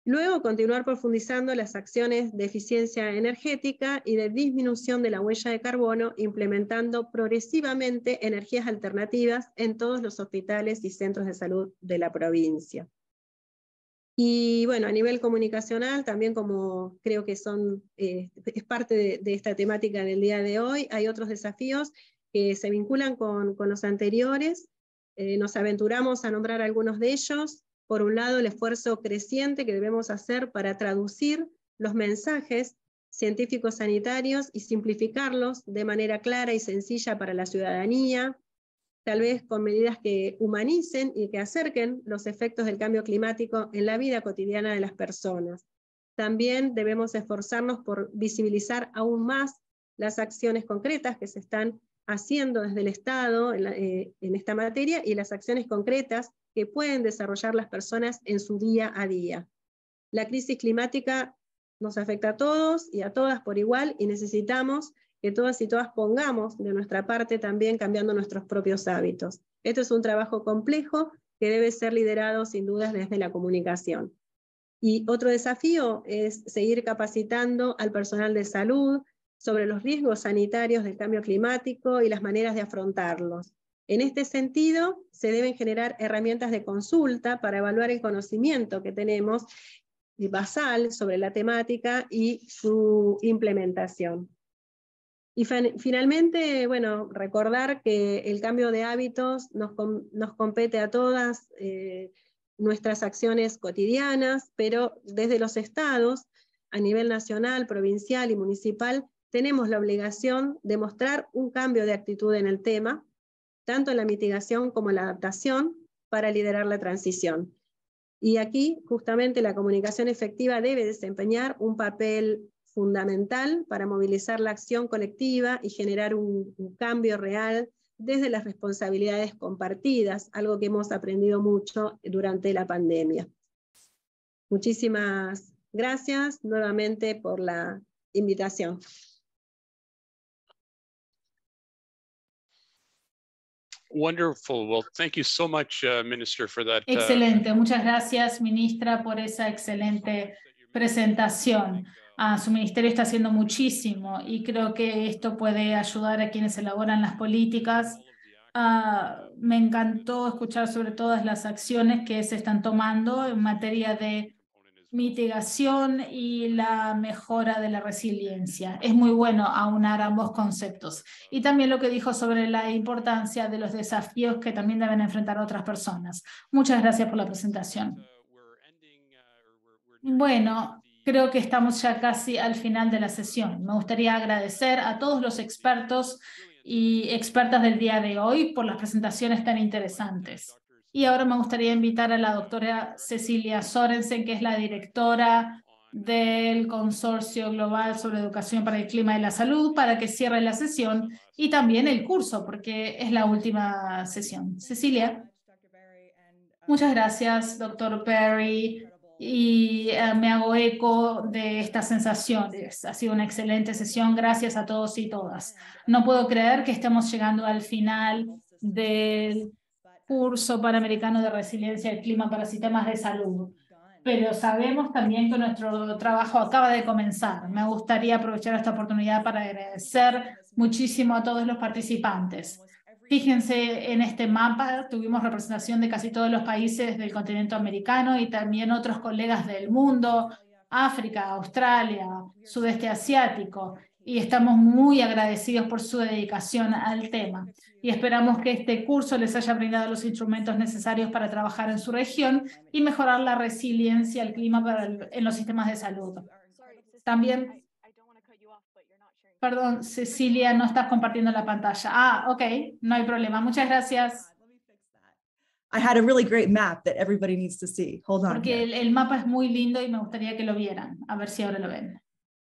Luego, continuar profundizando las acciones de eficiencia energética y de disminución de la huella de carbono, implementando progresivamente energías alternativas en todos los hospitales y centros de salud de la provincia. Y bueno, a nivel comunicacional, también como creo que son, eh, es parte de, de esta temática del día de hoy, hay otros desafíos que se vinculan con, con los anteriores. Eh, nos aventuramos a nombrar algunos de ellos. Por un lado, el esfuerzo creciente que debemos hacer para traducir los mensajes científicos sanitarios y simplificarlos de manera clara y sencilla para la ciudadanía, tal vez con medidas que humanicen y que acerquen los efectos del cambio climático en la vida cotidiana de las personas. También debemos esforzarnos por visibilizar aún más las acciones concretas que se están haciendo desde el Estado en, la, eh, en esta materia y las acciones concretas que pueden desarrollar las personas en su día a día. La crisis climática nos afecta a todos y a todas por igual y necesitamos que todas y todas pongamos de nuestra parte también cambiando nuestros propios hábitos. Esto es un trabajo complejo que debe ser liderado sin dudas desde la comunicación. Y otro desafío es seguir capacitando al personal de salud sobre los riesgos sanitarios del cambio climático y las maneras de afrontarlos. En este sentido, se deben generar herramientas de consulta para evaluar el conocimiento que tenemos basal sobre la temática y su implementación. Y finalmente, bueno, recordar que el cambio de hábitos nos, nos compete a todas eh, nuestras acciones cotidianas, pero desde los estados, a nivel nacional, provincial y municipal, tenemos la obligación de mostrar un cambio de actitud en el tema, tanto en la mitigación como en la adaptación, para liderar la transición. Y aquí, justamente, la comunicación efectiva debe desempeñar un papel fundamental para movilizar la acción colectiva y generar un, un cambio real desde las responsabilidades compartidas, algo que hemos aprendido mucho durante la pandemia. Muchísimas gracias nuevamente por la invitación. Wonderful. Well, thank you so much, uh, Minister, for that. Uh, Excelente. Muchas gracias, ministra, por esa excelente presentación. Ah, su ministerio está haciendo muchísimo y creo que esto puede ayudar a quienes elaboran las políticas. Ah, me encantó escuchar sobre todas las acciones que se están tomando en materia de mitigación y la mejora de la resiliencia. Es muy bueno aunar ambos conceptos. Y también lo que dijo sobre la importancia de los desafíos que también deben enfrentar otras personas. Muchas gracias por la presentación. Bueno, creo que estamos ya casi al final de la sesión. Me gustaría agradecer a todos los expertos y expertas del día de hoy por las presentaciones tan interesantes. Y ahora me gustaría invitar a la doctora Cecilia Sorensen, que es la directora del Consorcio Global sobre Educación para el Clima y la Salud, para que cierre la sesión y también el curso, porque es la última sesión. Cecilia. Muchas gracias, doctor Perry. Y uh, me hago eco de estas sensaciones. Ha sido una excelente sesión. Gracias a todos y todas. No puedo creer que estemos llegando al final del curso panamericano de resiliencia del clima para sistemas de salud. Pero sabemos también que nuestro trabajo acaba de comenzar. Me gustaría aprovechar esta oportunidad para agradecer muchísimo a todos los participantes. Fíjense en este mapa, tuvimos representación de casi todos los países del continente americano y también otros colegas del mundo, África, Australia, sudeste asiático, y estamos muy agradecidos por su dedicación al tema. Y esperamos que este curso les haya brindado los instrumentos necesarios para trabajar en su región y mejorar la resiliencia al clima para el, en los sistemas de salud. También... Perdón, Cecilia, no estás compartiendo la pantalla. Ah, ok, no hay problema. Muchas gracias. I had a really great map that everybody needs to see. Hold on. Porque el, el mapa es muy lindo y me gustaría que lo vieran. A ver si ahora lo ven.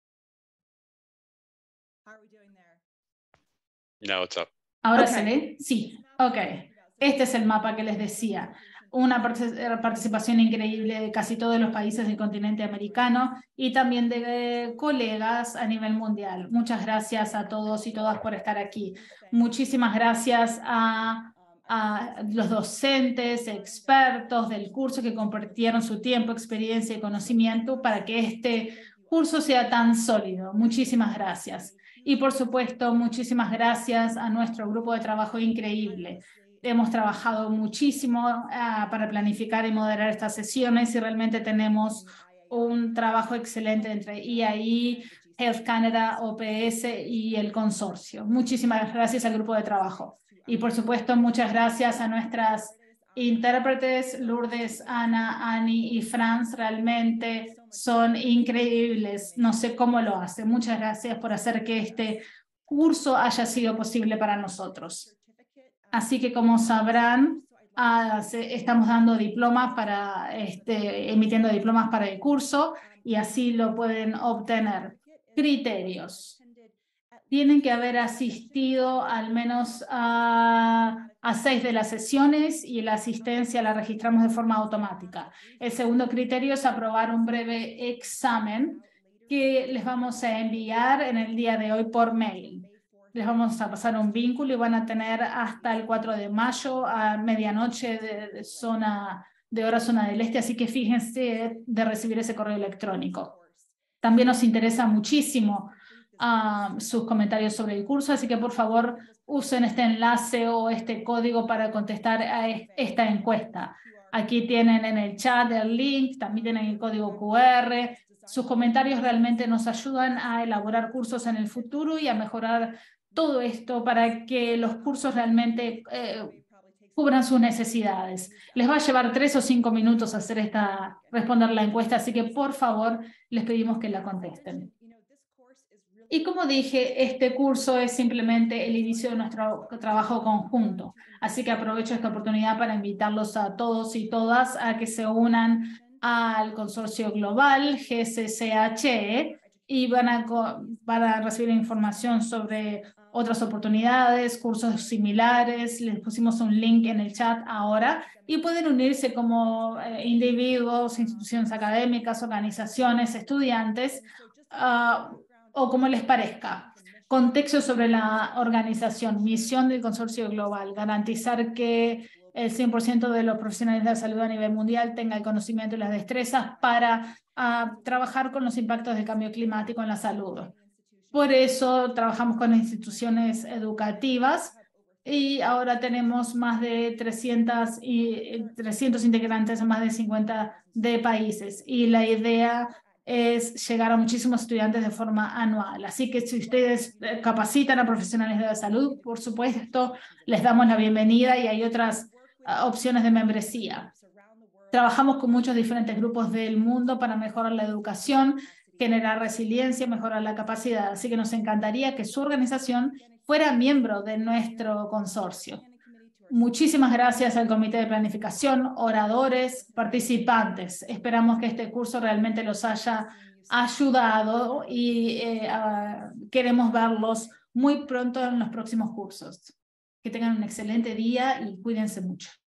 Now it's up. ¿Ahora Okay. se ve? Sí. Ok. Este es el mapa que les decía. Una participación increíble de casi todos los países del continente americano y también de colegas a nivel mundial. Muchas gracias a todos y todas por estar aquí. Muchísimas gracias a a los docentes, expertos del curso que compartieron su tiempo, experiencia y conocimiento para que este curso sea tan sólido. Muchísimas gracias. Y por supuesto, muchísimas gracias a nuestro grupo de trabajo increíble. Hemos trabajado muchísimo uh, para planificar y moderar estas sesiones y realmente tenemos un trabajo excelente entre E I E, Health Canada, O P S y el consorcio. Muchísimas gracias al grupo de trabajo. Y por supuesto, muchas gracias a nuestras intérpretes, Lourdes, Ana, Ani y Franz. Realmente son increíbles. No sé cómo lo hacen. Muchas gracias por hacer que este curso haya sido posible para nosotros. Así que como sabrán, ah, se, estamos dando diplomas para, este, emitiendo diplomas para el curso y así lo pueden obtener. Criterios. Tienen que haber asistido al menos a, a seis de las sesiones y la asistencia la registramos de forma automática. El segundo criterio es aprobar un breve examen que les vamos a enviar en el día de hoy por mail. Les vamos a pasar un vínculo y van a tener hasta el cuatro de mayo a medianoche de, de, zona, de hora zona del este, así que fíjense de recibir ese correo electrónico. También nos interesa muchísimo uh, sus comentarios sobre el curso, así que por favor usen este enlace o este código para contestar a esta encuesta. Aquí tienen en el chat el link, también tienen el código Q R. Sus comentarios realmente nos ayudan a elaborar cursos en el futuro y a mejorar todo esto para que los cursos realmente eh, cubran sus necesidades. Les va a llevar tres o cinco minutos hacer esta, responder la encuesta, así que por favor les pedimos que la contesten. Y como dije, este curso es simplemente el inicio de nuestro trabajo conjunto, así que aprovecho esta oportunidad para invitarlos a todos y todas a que se unan al consorcio global G C C H E y van a, van a recibir información sobre otras oportunidades, cursos similares. Les pusimos un link en el chat ahora y pueden unirse como eh, individuos, instituciones académicas, organizaciones, estudiantes uh, o como les parezca. Contexto sobre la organización, misión del consorcio global, garantizar que el cien por ciento de los profesionales de la salud a nivel mundial tenga el conocimiento y las destrezas para uh, trabajar con los impactos del cambio climático en la salud. Por eso trabajamos con instituciones educativas y ahora tenemos más de trescientos, y, trescientos integrantes en más de cincuenta de países y la idea es llegar a muchísimos estudiantes de forma anual. Así que si ustedes capacitan a profesionales de la salud, por supuesto, les damos la bienvenida y hay otras uh, opciones de membresía. Trabajamos con muchos diferentes grupos del mundo para mejorar la educación, generar resiliencia, mejorar la capacidad. Así que nos encantaría que su organización fuera miembro de nuestro consorcio. Muchísimas gracias al Comité de Planificación, oradores, participantes. Esperamos que este curso realmente los haya ayudado y eh, uh, queremos verlos muy pronto en los próximos cursos. Que tengan un excelente día y cuídense mucho.